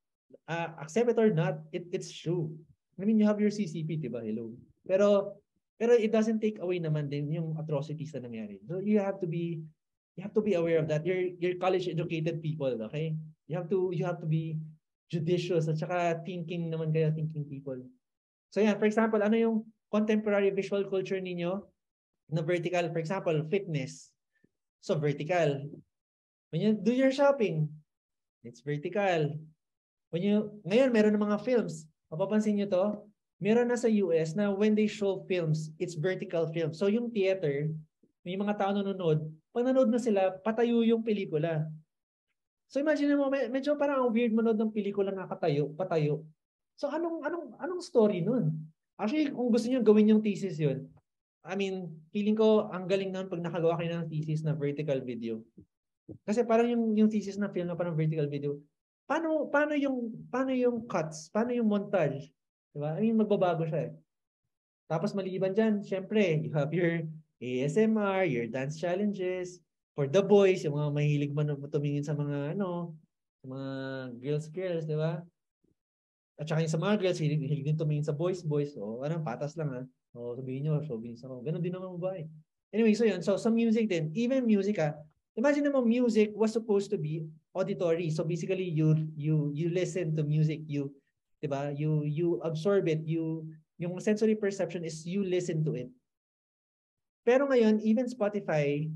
Accept it or not, it's true. I mean, you have your CCP, diba? Hello. Pero it doesn't take away naman din yung atrocities na nangyari. So you have to be aware of that. You're college educated people, okay? You have to be judicious at saka thinking people. So yeah, for example, ano yung contemporary visual culture ninyo na vertical? For example, fitness. So vertical. When you do your shopping, it's vertical. Ngayon meron ng mga films. Mapapansin niyo to? Meron na sa US na when they show films, it's vertical film. So yung theater, may mga tao nanonood, pag nanood na sila, patayo yung pelikula. So imagine mo, medyo parang weird manood ng pelikula na patayo. So anong story nun? Actually, kung gusto niyo gawin yung thesis yun, I mean, feeling ko ang galing nun pag nakagawa kayo ng thesis na vertical video. Kasi parang yung thesis na film na parang vertical video, paano yung cuts? Paano yung montage? Diba? I mean, magbabago siya eh. Tapos maliban dyan, syempre, you have your ASMR, your dance challenges. For the boys, yung mga mahilig tumingin sa mga sa mga girls, di ba? At saka yung sa mga girls, hilig din tumingin sa boys. O, patas lang ha. O, sabihin nyo, showbiz ako. Ganon din naman babae. Anyway, so yun. So, sa music din, even music imagine mo, music was supposed to be auditory. So basically, you listen to music, diba? You absorb it, yung sensory perception is you listen to it. Pero ngayon, even Spotify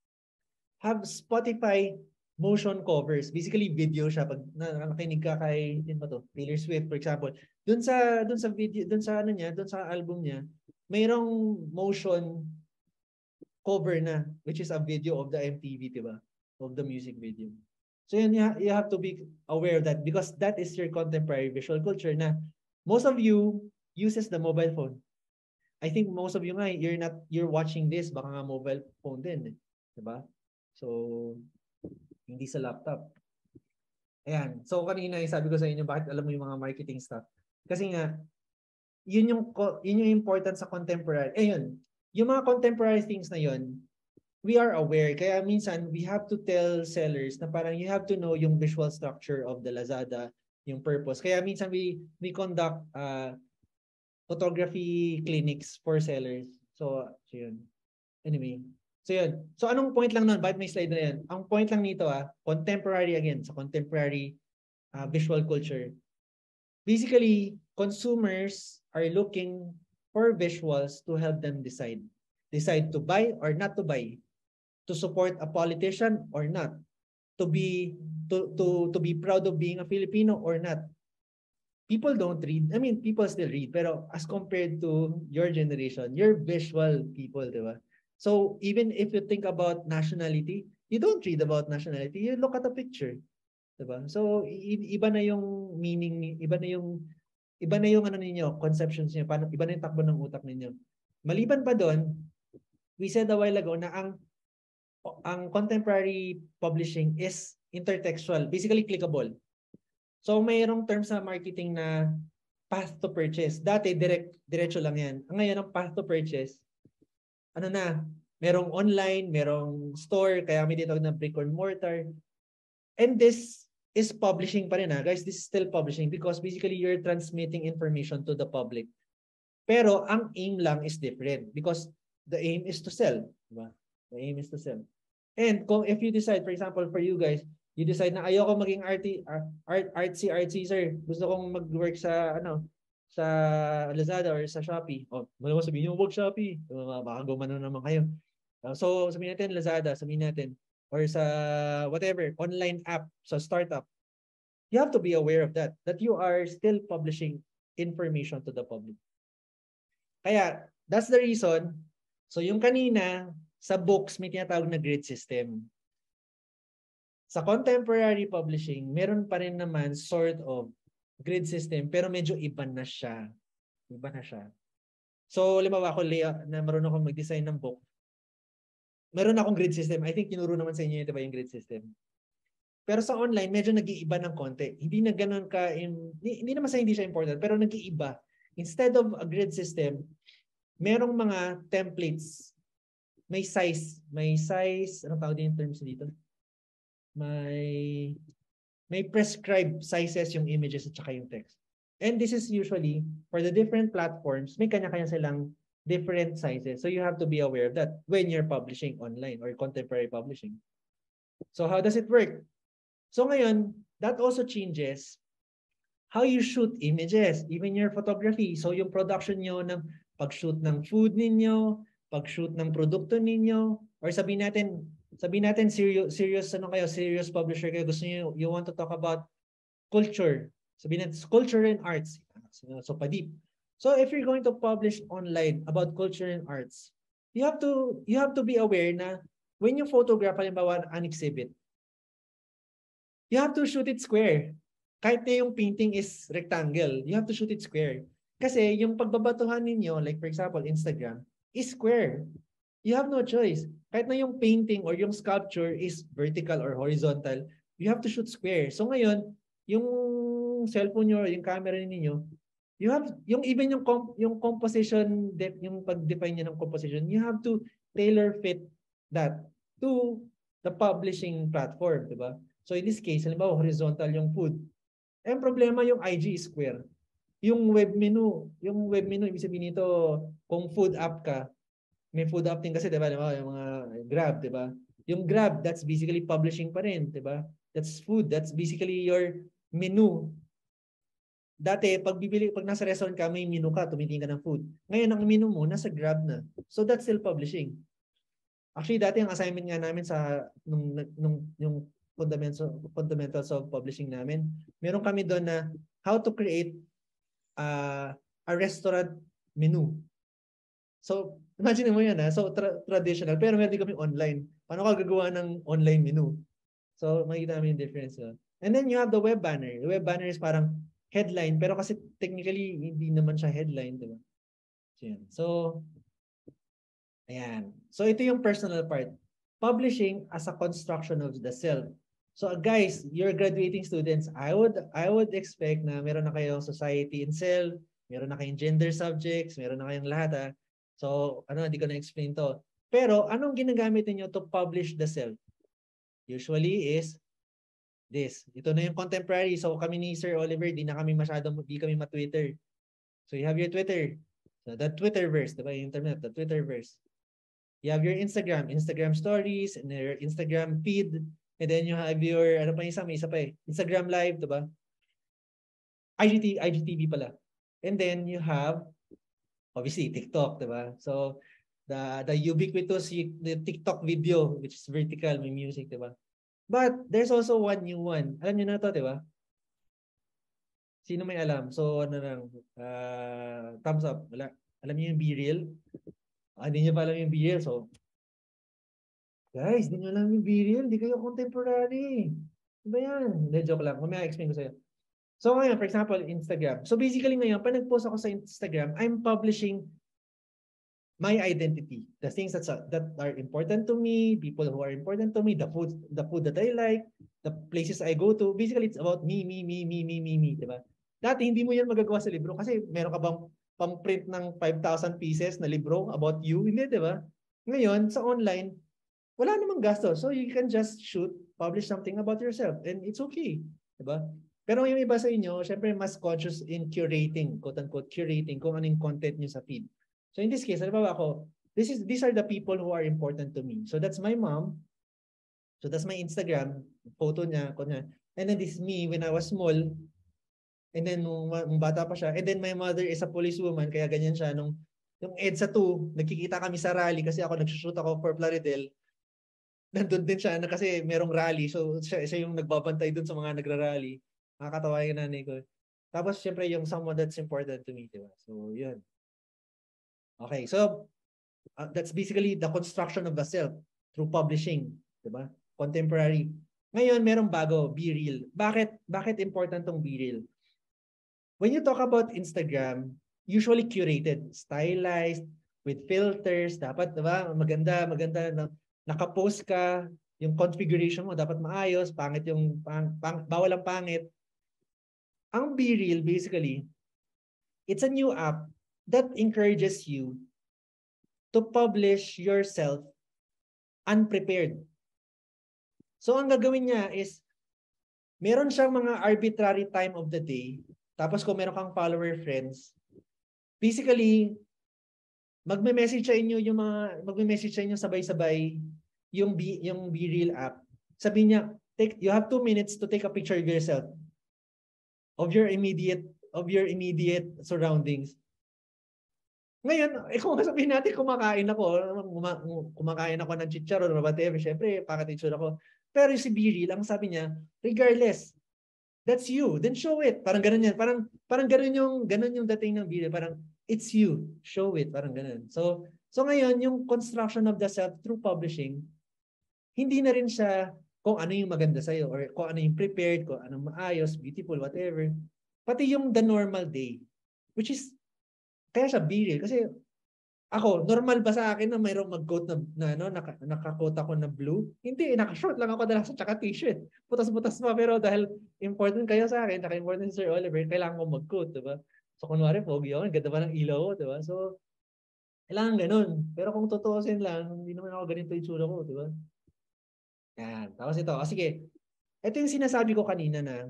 motion covers. Basically, video siya. Pag nakinig ka kay Taylor Swift, for example, dun sa video, dun sa album niya, mayroong motion cover na, which is a video of the MTV, diba? Of the music video. So you have to be aware of that because that is your contemporary visual culture na most of you uses the mobile phone. I think most of you nga, you're watching this, baka nga mobile phone din, diba? So, hindi sa laptop. Ayan. So, kanina sabi ko sa inyo, bakit alam mo yung mga marketing stuff? Kasi nga, yun yung important sa contemporary. Yung mga contemporary things na yun, we are aware. Kaya minsan, we have to tell sellers na parang you have to know yung visual structure of the Lazada, yung purpose. Kaya minsan, we conduct photography clinics for sellers. So yun. Anyway. So yun. So anong point lang nun? Bakit may slide na yan? Ang point lang nito contemporary again. Sa contemporary visual culture. Basically, consumers are looking for visuals to help them decide to buy or not to buy, to support a politician or not, to be proud of being a Filipino or not. People don't read. I mean, people still read, pero as compared to your generation, you're visual people, di ba? So even if you think about nationality, you don't read about nationality, you look at a picture, di ba? So iba na yung meaning, iba na yung ninyo, conceptions niyo, iba na yung takbo ng utak ninyo. Maliban pa doon, we said a while ago na ang contemporary publishing is intertextual, basically clickable. So mayroong term sa marketing na path to purchase. Dati diretso lang yan. Ngayon ang path to purchase, merong online, merong store, kaya may dito na brick and mortar. And this is publishing pa rin guys. This is still publishing because basically you're transmitting information to the public. Pero ang aim lang is different because the aim is to sell. Diba? The aim is to sell. And if you decide, for example, for you guys, you decide na ayoko maging artsy, sir. Gusto kong mag-work sa, sa Lazada or sa Shopee. O, mo sabihin nyo, wag Shopee. Baka gumano naman kayo. So, sabihin natin Lazada, sabihin natin, or sa whatever, online app, sa startup. You have to be aware of that you are still publishing information to the public. Kaya, that's the reason. So, yung kanina, sa books, may tinatawag na grade system. Sa contemporary publishing, meron pa rin naman sort of grid system, pero medyo iba na siya. Iba na siya. So, halimbawa ako, na marunong akong mag-design ng book. Meron akong grid system. I think tinuro naman sa inyo ito ba yung grid system. Pero sa online, medyo nag-iiba ng konti. Hindi na ganun ka, hindi naman sa hindi siya important, pero nag-iiba. Instead of a grid system, merong mga templates. May size, anong tawag din yung terms dito? May prescribed sizes yung images at saka yung text. And this is usually, for the different platforms, may kanya-kanya silang different sizes. So you have to be aware of that when you're publishing online or contemporary publishing. So how does it work? So ngayon, that also changes how you shoot images, even your photography. So yung production nyo ng pag-shoot ng food ninyo, pag-shoot ng produkto ninyo, or sabihin natin serious publisher kayo, gusto niyo, you want to talk about culture. Sabihin natin culture and arts. So pa-deep. So if you're going to publish online about culture and arts, you have to be aware na when you photograph halimbawa an exhibit, you have to shoot it square. Kahit na yung painting is rectangle, you have to shoot it square. Kasi yung pagbabatuhan ninyo, like for example, Instagram, is square. You have no choice. Kahit na yung painting or yung sculpture is vertical or horizontal, you have to shoot square. So ngayon, yung cellphone nyo, yung camera niyo, you have, even yung composition, yung pag-define niya ng composition, you have to tailor fit that to the publishing platform, di ba? So in this case, halimbawa horizontal yung food. Ang problema yung IG is square. Yung web menu, ibig sabihin nito, kung food app ka, may food app din kasi, diba? Yung mga Grab, diba? Yung Grab, that's basically publishing pa rin, diba? That's food. That's basically your menu. Dati, pag nasa restaurant ka, may menu ka, tumitingin ka ng food. Ngayon, ang menu mo, nasa Grab na. So, that's still publishing. Actually, dati ang assignment nga namin sa yung fundamentals of publishing namin, meron kami doon na how to create a restaurant menu. So, imagine mo yan ha. So, traditional. Pero meron din kami online. Paano ka gagawa ng online menu? So, makikita namin yung difference. And then you have the web banner. The web banner is parang headline. Pero kasi technically, hindi naman siya headline. Diba? So, ayan. So, ito yung personal part. Publishing as a construction of the self. So, guys, you're graduating students. I would expect na meron na kayong society in self, meron na kayong gender subjects, meron na kayong lahat ha. So, hindi ko na-explain to. Pero, anong ginagamit niyo to publish the self? Usually is this. Ito na yung contemporary. So, kami ni Sir Oliver, di kami ma-Twitter. So, you have your Twitter. So, the Twitterverse, diba? Yung internet, the Twitterverse. You have your Instagram stories, and your Instagram feed. And then you have your, may isa pa eh. Instagram live, diba? IGTV pala. And then you have obviously TikTok, diba? So the ubiquitous the TikTok video, which is vertical, may music, diba? But there's also one new one. Alam niyo na to, diba? Sino may alam? So thumbs up. Wala. Alam niyo yung BeReal? Hindi niyo pa alam yung BeReal. So guys, hindi niyo alam yung BeReal, hindi kayo contemporary. Diba yan? Hindi, joke lang. Mamaya explain ko sa'yo. So ngayon, for example, Instagram. So basically ngayon, pag nag-post ako sa Instagram, I'm publishing my identity, the things that are important to me, people who are important to me, the food that I like, the places I go to. Basically, it's about me, diba? Dati, hindi mo yan magagawa sa libro kasi meron ka bang pang-print ng 5,000 pieces na libro about you? Hindi, diba? Ngayon, sa online, wala namang gasto. So you can just publish something about yourself and it's okay, diba? Pero yung iba sa inyo, syempre mas conscious in curating, quote-unquote, curating kung anong content nyo sa feed. So in this case, halimbawa ako, these are the people who are important to me. So that's my mom, So that's my Instagram, photo niya, and then this is me when I was small, and then nung bata pa siya, and then my mother is a policewoman, kaya ganyan siya. Yung EDSA 2, nagkikita kami sa rally kasi ako nagsushoot ako for Plaridel. Nandun din siya kasi merong rally. So siya yung nagbabantay dun sa mga nagra-rally. Nakakatawa yung nanay ko. Tapos syempre yung someone that's important to me, diba? So yun. Okay, so that's basically the construction of the self through publishing, diba? Contemporary. Ngayon, merong bago, Be Real. Bakit important tong Be Real? When you talk about Instagram, usually curated, stylized, with filters, dapat, diba? Maganda, nakapost ka, yung configuration mo dapat maayos, pangit yung, bawal ang pangit. Ang Be Real, basically, it's a new app that encourages you to publish yourself unprepared. So, ang gagawin niya is, meron siyang mga arbitrary time of the day, tapos kung meron kang follower friends, basically, magme-message sa inyo sabay-sabay yung Be Real app. Sabi niya, you have 2 minutes to take a picture of yourself, of your immediate surroundings. Ngayon, kung sabihin natin kumakain ako ng chicharon or whatever, syempre, pakatitsura ako. Pero si Be Real, ang sabi niya, regardless, that's you, then show it. Parang ganun yan. Parang ganun yung dating ng Be Real. Parang, it's you, show it. Parang ganun. So ngayon, yung construction of the self through publishing, hindi na rin siya kung ano yung maganda sa'yo or kung ano yung prepared, kung ano maayos, beautiful, whatever. Pati yung the normal day, which is, kaya siya Be Real. Kasi ako, normal ba sa akin na mayroong mag-coat naka-coat ako na blue? Hindi, naka-short lang ako dala sa tsaka t-shirt. Butas-butas pa, pero dahil important kayo sa akin, tsaka important si Sir Oliver, kailangan ko mag-coat, diba? So, kunwari, pogi ako, ganda ba ng ilaw ko, diba? So, kailangan ganun. Pero kung totoosin lang, hindi naman ako ganito yung tsura ko, diba? Yan. Tapos ito, sige. Ito yung sinasabi ko kanina na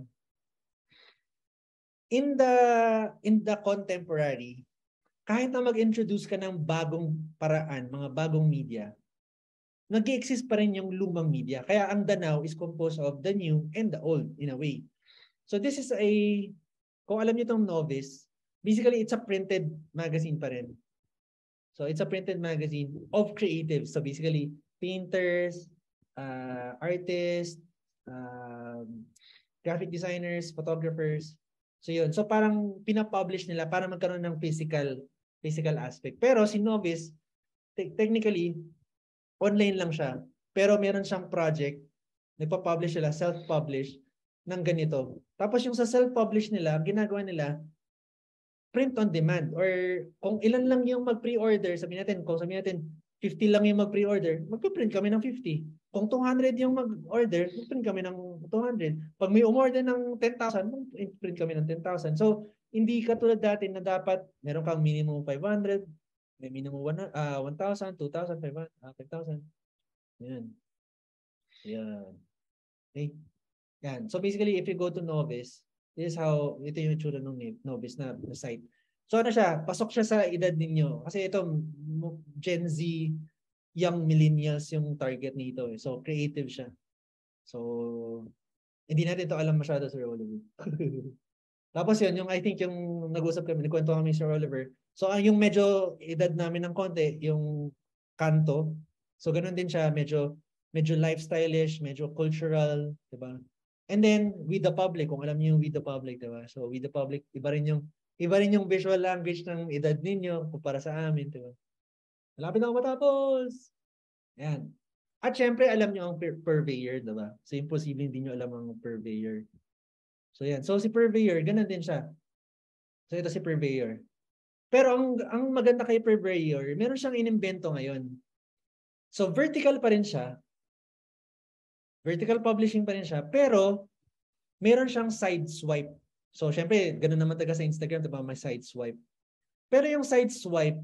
in the contemporary, kahit na mag-introduce ka ng bagong paraan, mga bagong media, nag-exist pa rin yung lumang media. Kaya ang the now is composed of the new and the old in a way. So this is kung alam niyo itong Novice, basically it's a printed magazine pa rin. So it's a printed magazine of creatives. So basically, painters, artists, graphic designers, photographers. So yun. So parang pinapublish nila para magkaroon ng physical aspect. Pero si Novice, technically, online lang siya. Pero meron siyang project, nagpa-publish sila, self-publish, ng ganito. Tapos yung sa self-publish nila, ginagawa nila, print on demand. Or kung ilan lang yung mag-pre-order, sabihin natin 50 lang yung mag-pre-order, magpa-print kami ng 50. Kung 200 yung mag-order, mag-print kami ng 200. Pag may umorder ng 10,000, mag-print kami ng 10,000. So, hindi katulad dati na dapat meron kang minimum 500, may minimum 1,000, 2,000, 5,000. Yan. Yan. Okay. Yan. So basically, if you go to Novice, this is how, ito yung itsura ng Novice na site. So ano siya, pasok siya sa edad ninyo. Kasi ito, Gen Z, young millennials yung target nito. So creative siya. So, hindi natin ito alam masyado, Sir Oliver. Tapos yun, I think yung nag-usap kami, nagkwento kami Sir Oliver. So yung medyo edad namin ng konti, yung kanto. So ganun din siya, medyo lifestyleish, medyo cultural, diba? And then with the public, kung alam niyo yung with the public, diba? So with the public, iba rin yung visual language ng edad ninyo kumpara sa amin, diba? Malapit na ako matapos. Ayan. At syempre, alam niyo ang purveyor, diba? So imposible hindi niyo alam ang purveyor. So yan. So si purveyor, ganun din siya. So ito si purveyor. Pero ang maganda kay purveyor, meron siyang inimbento ngayon. So vertical pa rin siya. Vertical publishing pa rin siya. Pero meron siyang side swipe. So syempre, ganun naman taga sa Instagram, diba? May side swipe. Pero yung side swipe,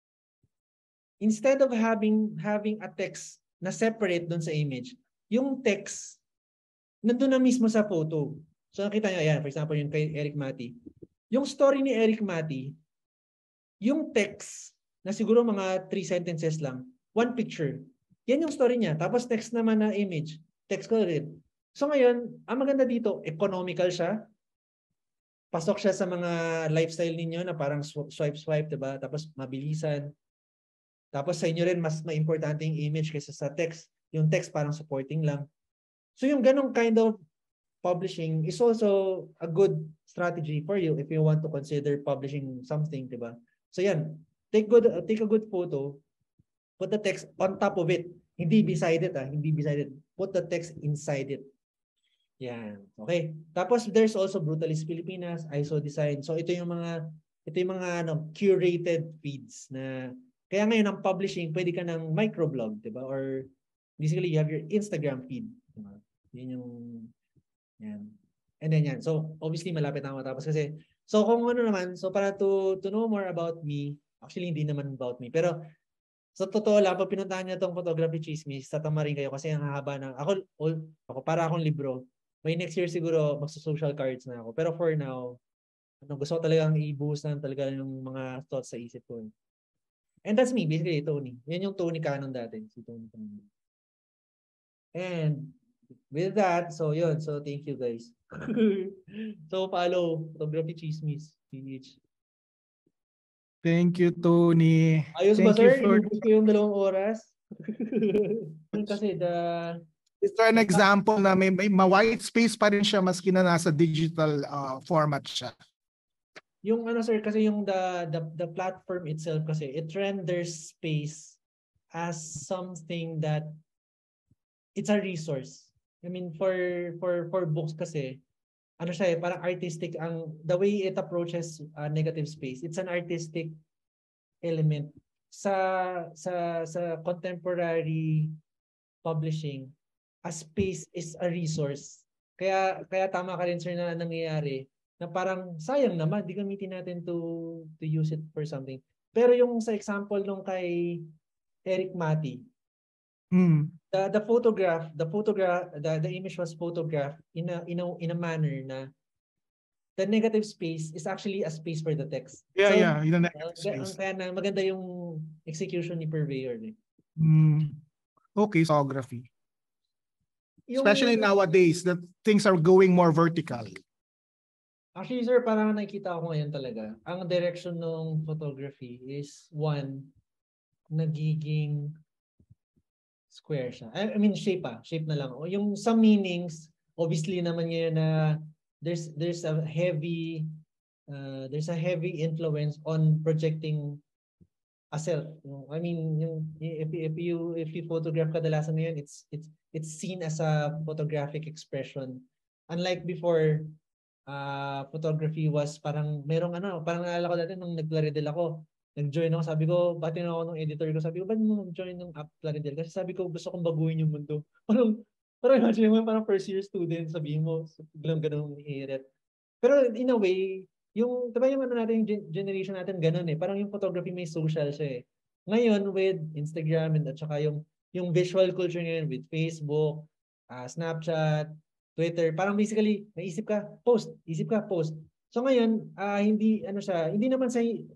instead of having a text na separate doon sa image, yung text nandun na mismo sa photo. So nakita nyo, ayan, for example, yung kay Eric Mati. Yung story ni Eric Mati, yung text na siguro mga 3 sentences lang, 1 picture. Yan yung story niya. Tapos text naman na image. text ko rin. So ngayon, ang maganda dito, economical siya. Pasok siya sa mga lifestyle ninyo na parang swipe, diba? Tapos mabilisan. Tapos sa inyo rin, mas ma-importante yung image kaysa sa text. Yung text parang supporting lang. So yung ganong kind of publishing is also a good strategy for you if you want to consider publishing something, diba? So yan, take a good photo, put the text on top of it. Hindi beside it, hindi beside it. Put the text inside it. Yan. Okay. Tapos there's also Brutalist Pilipinas, ISO Design. So ito yung mga curated feeds na kaya ngayon ang publishing, pwede ka ng microblog, 'di ba? Or basically you have your Instagram feed, 'di ba? Yun yung yan. And then yan. So obviously malapit na matapos kasi so kung ano naman, so para to know more about me, actually hindi naman about me, pero sa totoo lang, pag pinuntahan niyo tong Photography Chismis, tatama rin kayo kasi ang hahaba ng ako para akong libro. May next year siguro magsa-social cards na ako. Pero for now, gusto ko talagang i-boost na talaga yung mga thoughts sa isip ko. And that's me, basically, Tony. Yan yung Tony Cannon dati. Si Tony Cannon. And with that, so yun. So thank you guys. So follow Photography Chismis PH. Thank you, Tony. Ayos ba, Thank you sir? for Inubos ko yung 2 oras. Kasi Ito an example na may ma-white space pa rin siya maski na nasa digital format siya. yung ano sir kasi yung the platform itself kasi it renders space as something that it's a resource. I mean for books kasi ano siya parang artistic ang the way it approaches negative space. It's an artistic element sa contemporary publishing. A space is a resource. Kaya tama ka rin sir na nangyayari na parang sayang naman di gamitin natin to use it for something. Pero yung sa example nung kay Eric Mati, the image was photographed in a manner na the negative space is actually a space for the text. Yeah, in a negative space. Kaya na maganda yung execution ni Purveyor. Okay, photography. Especially nowadays that things are going more vertical. Actually, sir, parang nakikita ko ngayon talaga. Ang direction ng photography is nagiging square siya. I mean, shape na lang. O yung some meanings, obviously naman ngayon na there's a heavy influence on projecting a self. I mean, if you photograph kadalasan ngayon, it's seen as a photographic expression. Unlike before, photography was parang parang naalala ko dati nung nag-Plaridel ako. Nag-join ako, sabi ko, bati na ako nung editor ko, sabi ko, ba't mo nag-join ng app Plaridel? Kasi sabi ko, gusto kong baguhin yung mundo. Parang imagine mo, parang first year student, sabihin mo, biglang ganun hihirit. Pero in a way, diba yung natin, generation natin ganun parang yung photography may social siya Ngayon with Instagram at saka yung visual culture ngayon with Facebook, Snapchat, Twitter, parang basically isip ka, post. So ngayon, hindi naman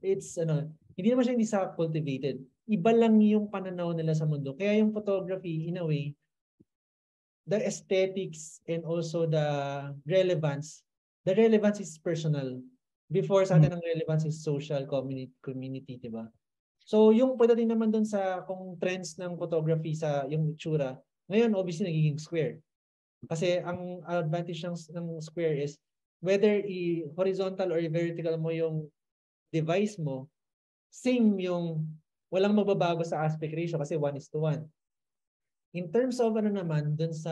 siya hindi sa cultivated. Iba lang yung pananaw nila sa mundo. Kaya yung photography in a way, the aesthetics and also the relevance is personal. Before sa atin ang relevance is social community, diba? So yung pagdating naman doon sa kung trends ng photography sa yung itsura, ngayon obviously nagiging square. Kasi ang advantage ng square is whether horizontal or vertical mo yung device mo, same yung walang magbabago sa aspect ratio kasi 1:1. In terms of naman dun sa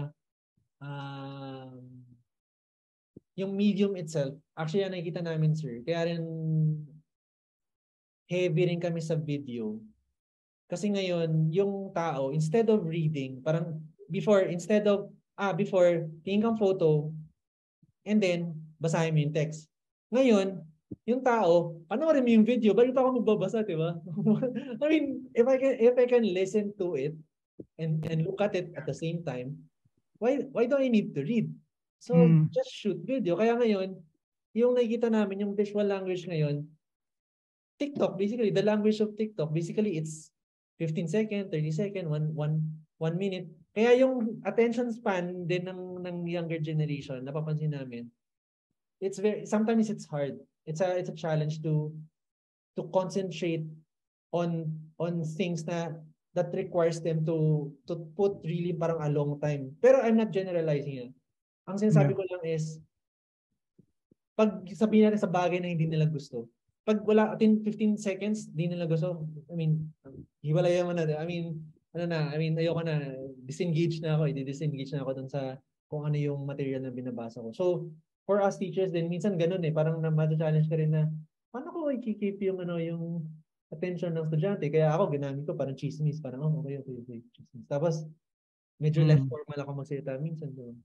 yung medium itself, actually yan nakikita namin sir. Kaya rin heavy rin kami sa video. Kasi ngayon, yung tao, instead of reading, parang before, tingin kang photo, and then, basahin mo yung text. Ngayon, yung tao, panoorin mo yung video, bakit ako magbabasa, diba? I mean, if I can listen to it, and look at it at the same time, why do I need to read? So, just shoot video. Kaya ngayon, yung nakikita namin, yung visual language ngayon, TikTok, basically, the language of TikTok, basically, it's 15 seconds, 30 seconds, 1 minute. Kaya yung attention span din ng younger generation, napapansin namin, sometimes it's hard. It's a challenge to concentrate on things that requires them to put really parang a long time. Pero I'm not generalizing yan. Ang sinasabi ko lang is, pag sabihin natin sa bagay na hindi nila gusto, pag wala 15 seconds, hindi nila gusto, I mean, hiwalayan mo na. Ayoko na, disengage na ako, i-disengage na ako dun sa kung ano yung material na binabasa ko. So, for us teachers din, minsan ganun parang na-challenge ka rin na, paano ko i-keep yung attention ng estudyante? Kaya ako, ginamit ko parang chismis, parang, okay, chismis. Tapos, medyo less formal ako magsalita minsan doon.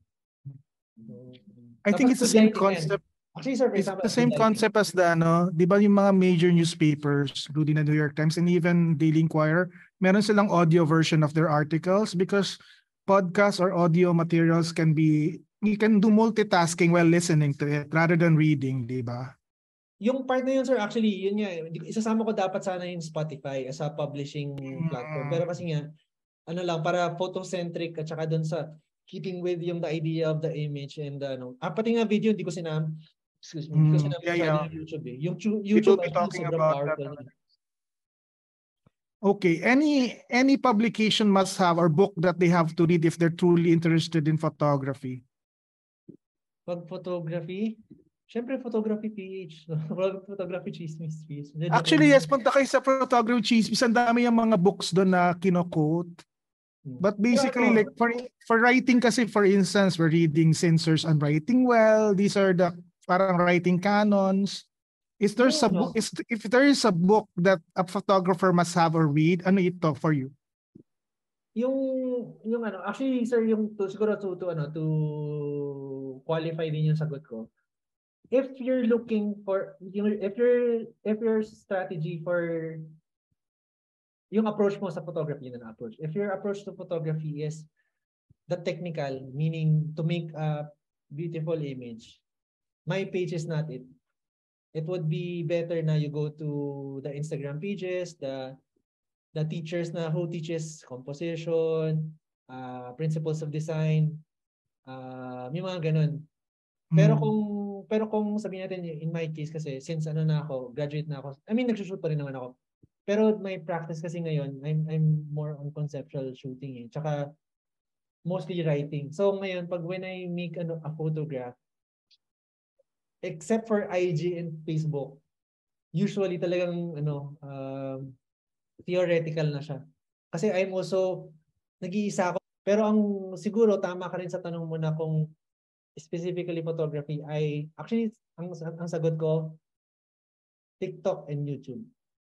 I think it's the same concept. Actually, sir, It's the same concept as di ba yung mga major newspapers, including the New York Times and even Daily Inquirer, meron silang audio version of their articles because podcasts or audio materials you can do multitasking while listening to it rather than reading, di ba? Yung part na yun, sir, actually, yun nga, isasama ko dapat sana yung Spotify as a publishing platform. Pero kasi nga, para photocentric at saka dun sa keeping with yung the idea of the image and pati nga video, hindi ko sinama masyado yung YouTube eh. Yung YouTube will be talking sobrang about powerful. that. Okay, any publication must have or book that they have to read if they're truly interested in photography? Pag photography, syempre Photography PH. Photography Chismis PH. Actually, yes, punta kayo sa Photography Chismis. Ang dami yung mga books doon na kino-quote. But basically, like for writing kasi, for instance, we're reading Censors on Writing Well. These are the parang writing canons. If there is a book that a photographer must have or read, ano ito for you? Yung actually sir, siguro to qualify din yung sagot ko. If you're looking for if your strategy for yung approach mo sa photography if your approach to photography is the technical, meaning to make a beautiful image, my page is not it. It would be better na you go to the Instagram pages, the teachers who teaches composition, principles of design, may mga ganun. Pero kung sabihin natin, in my case kasi, since graduate na ako, nagsushoot pa rin naman ako. Pero my practice kasi ngayon, I'm more on conceptual shooting Tsaka mostly writing. So ngayon, when I make a photograph, except for IG and Facebook, usually talagang theoretical na siya. Kasi I'm also nag-iisa ako. Pero siguro tama ka rin sa tanong mo na kung specifically photography actually ang sagot ko TikTok and YouTube.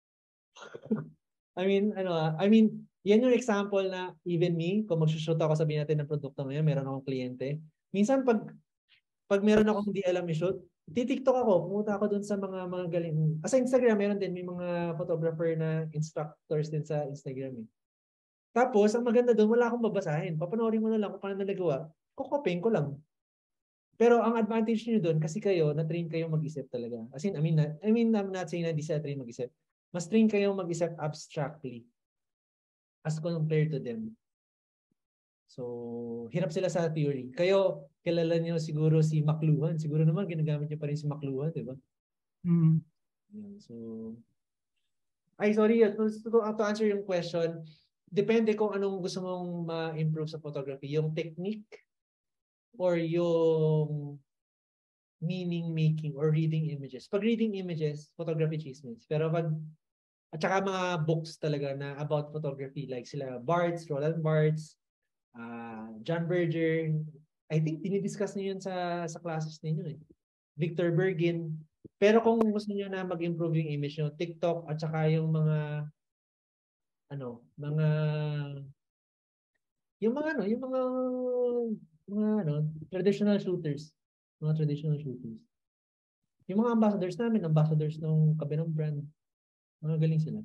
Yan yung example na even me, kung mag-shoot ako, sabihin natin ng produkto ngayon, meron akong kliyente. Minsan pag meron akong hindi alam i-shoot, TikTok ako, pumunta ako dun sa mga galing. Sa Instagram, meron din, may mga photographer na instructors din sa Instagram Tapos, ang maganda dun, wala akong babasahin. Papanoorin mo na lang kung paano nalagawa. Kukopin ko lang. Pero ang advantage niyo dun, kasi na-train kayo mag-isip talaga. I'm not saying na di sila train mag-isip. Mas train kayo mag-isip abstractly as compared to them. So, hirap sila sa theory. Kayo, kilala niyo siguro si McLuhan. Siguro naman, ginagamit niyo pa rin si McLuhan, di ba? So, sorry. To answer yung question, depende kung anong gusto mong ma-improve sa photography. Yung technique or yung meaning making or reading images. Pag reading images, Photography Chismis. Pero at saka mga books talaga na about photography, like sila Roland Barthes, John Berger, I think dinidiscuss niyo yun sa classes ninyo Victor Bergin. Pero kung gusto niyo na mag-improve yung image niyo, TikTok at saka yung mga traditional shooters. Mga traditional shooters. Yung mga ambassadors ng kabilang brand. Mga galing sila.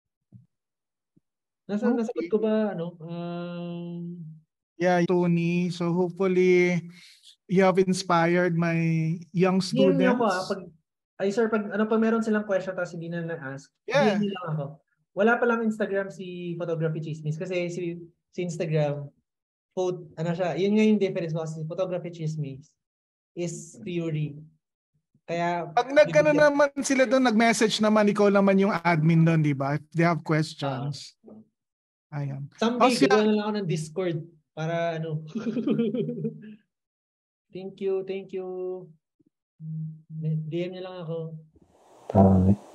Nasagot ko ba Yeah, Tony. So hopefully you have inspired my young students. Sir, pag meron silang question tapos hindi na na-ask, yeah. DM lang ako. Wala pa lang Instagram si Photography Chismis kasi si Instagram ano siya, yun nga yung difference kasi Photography Chismis is theory. Kaya pag nagkano naman sila doon, nag-message naman, ikaw naman yung admin doon, di ba? If they have questions. Ayan. Someday, gagawa na lang ako ng Discord para ano. Thank you. DM niyo lang ako.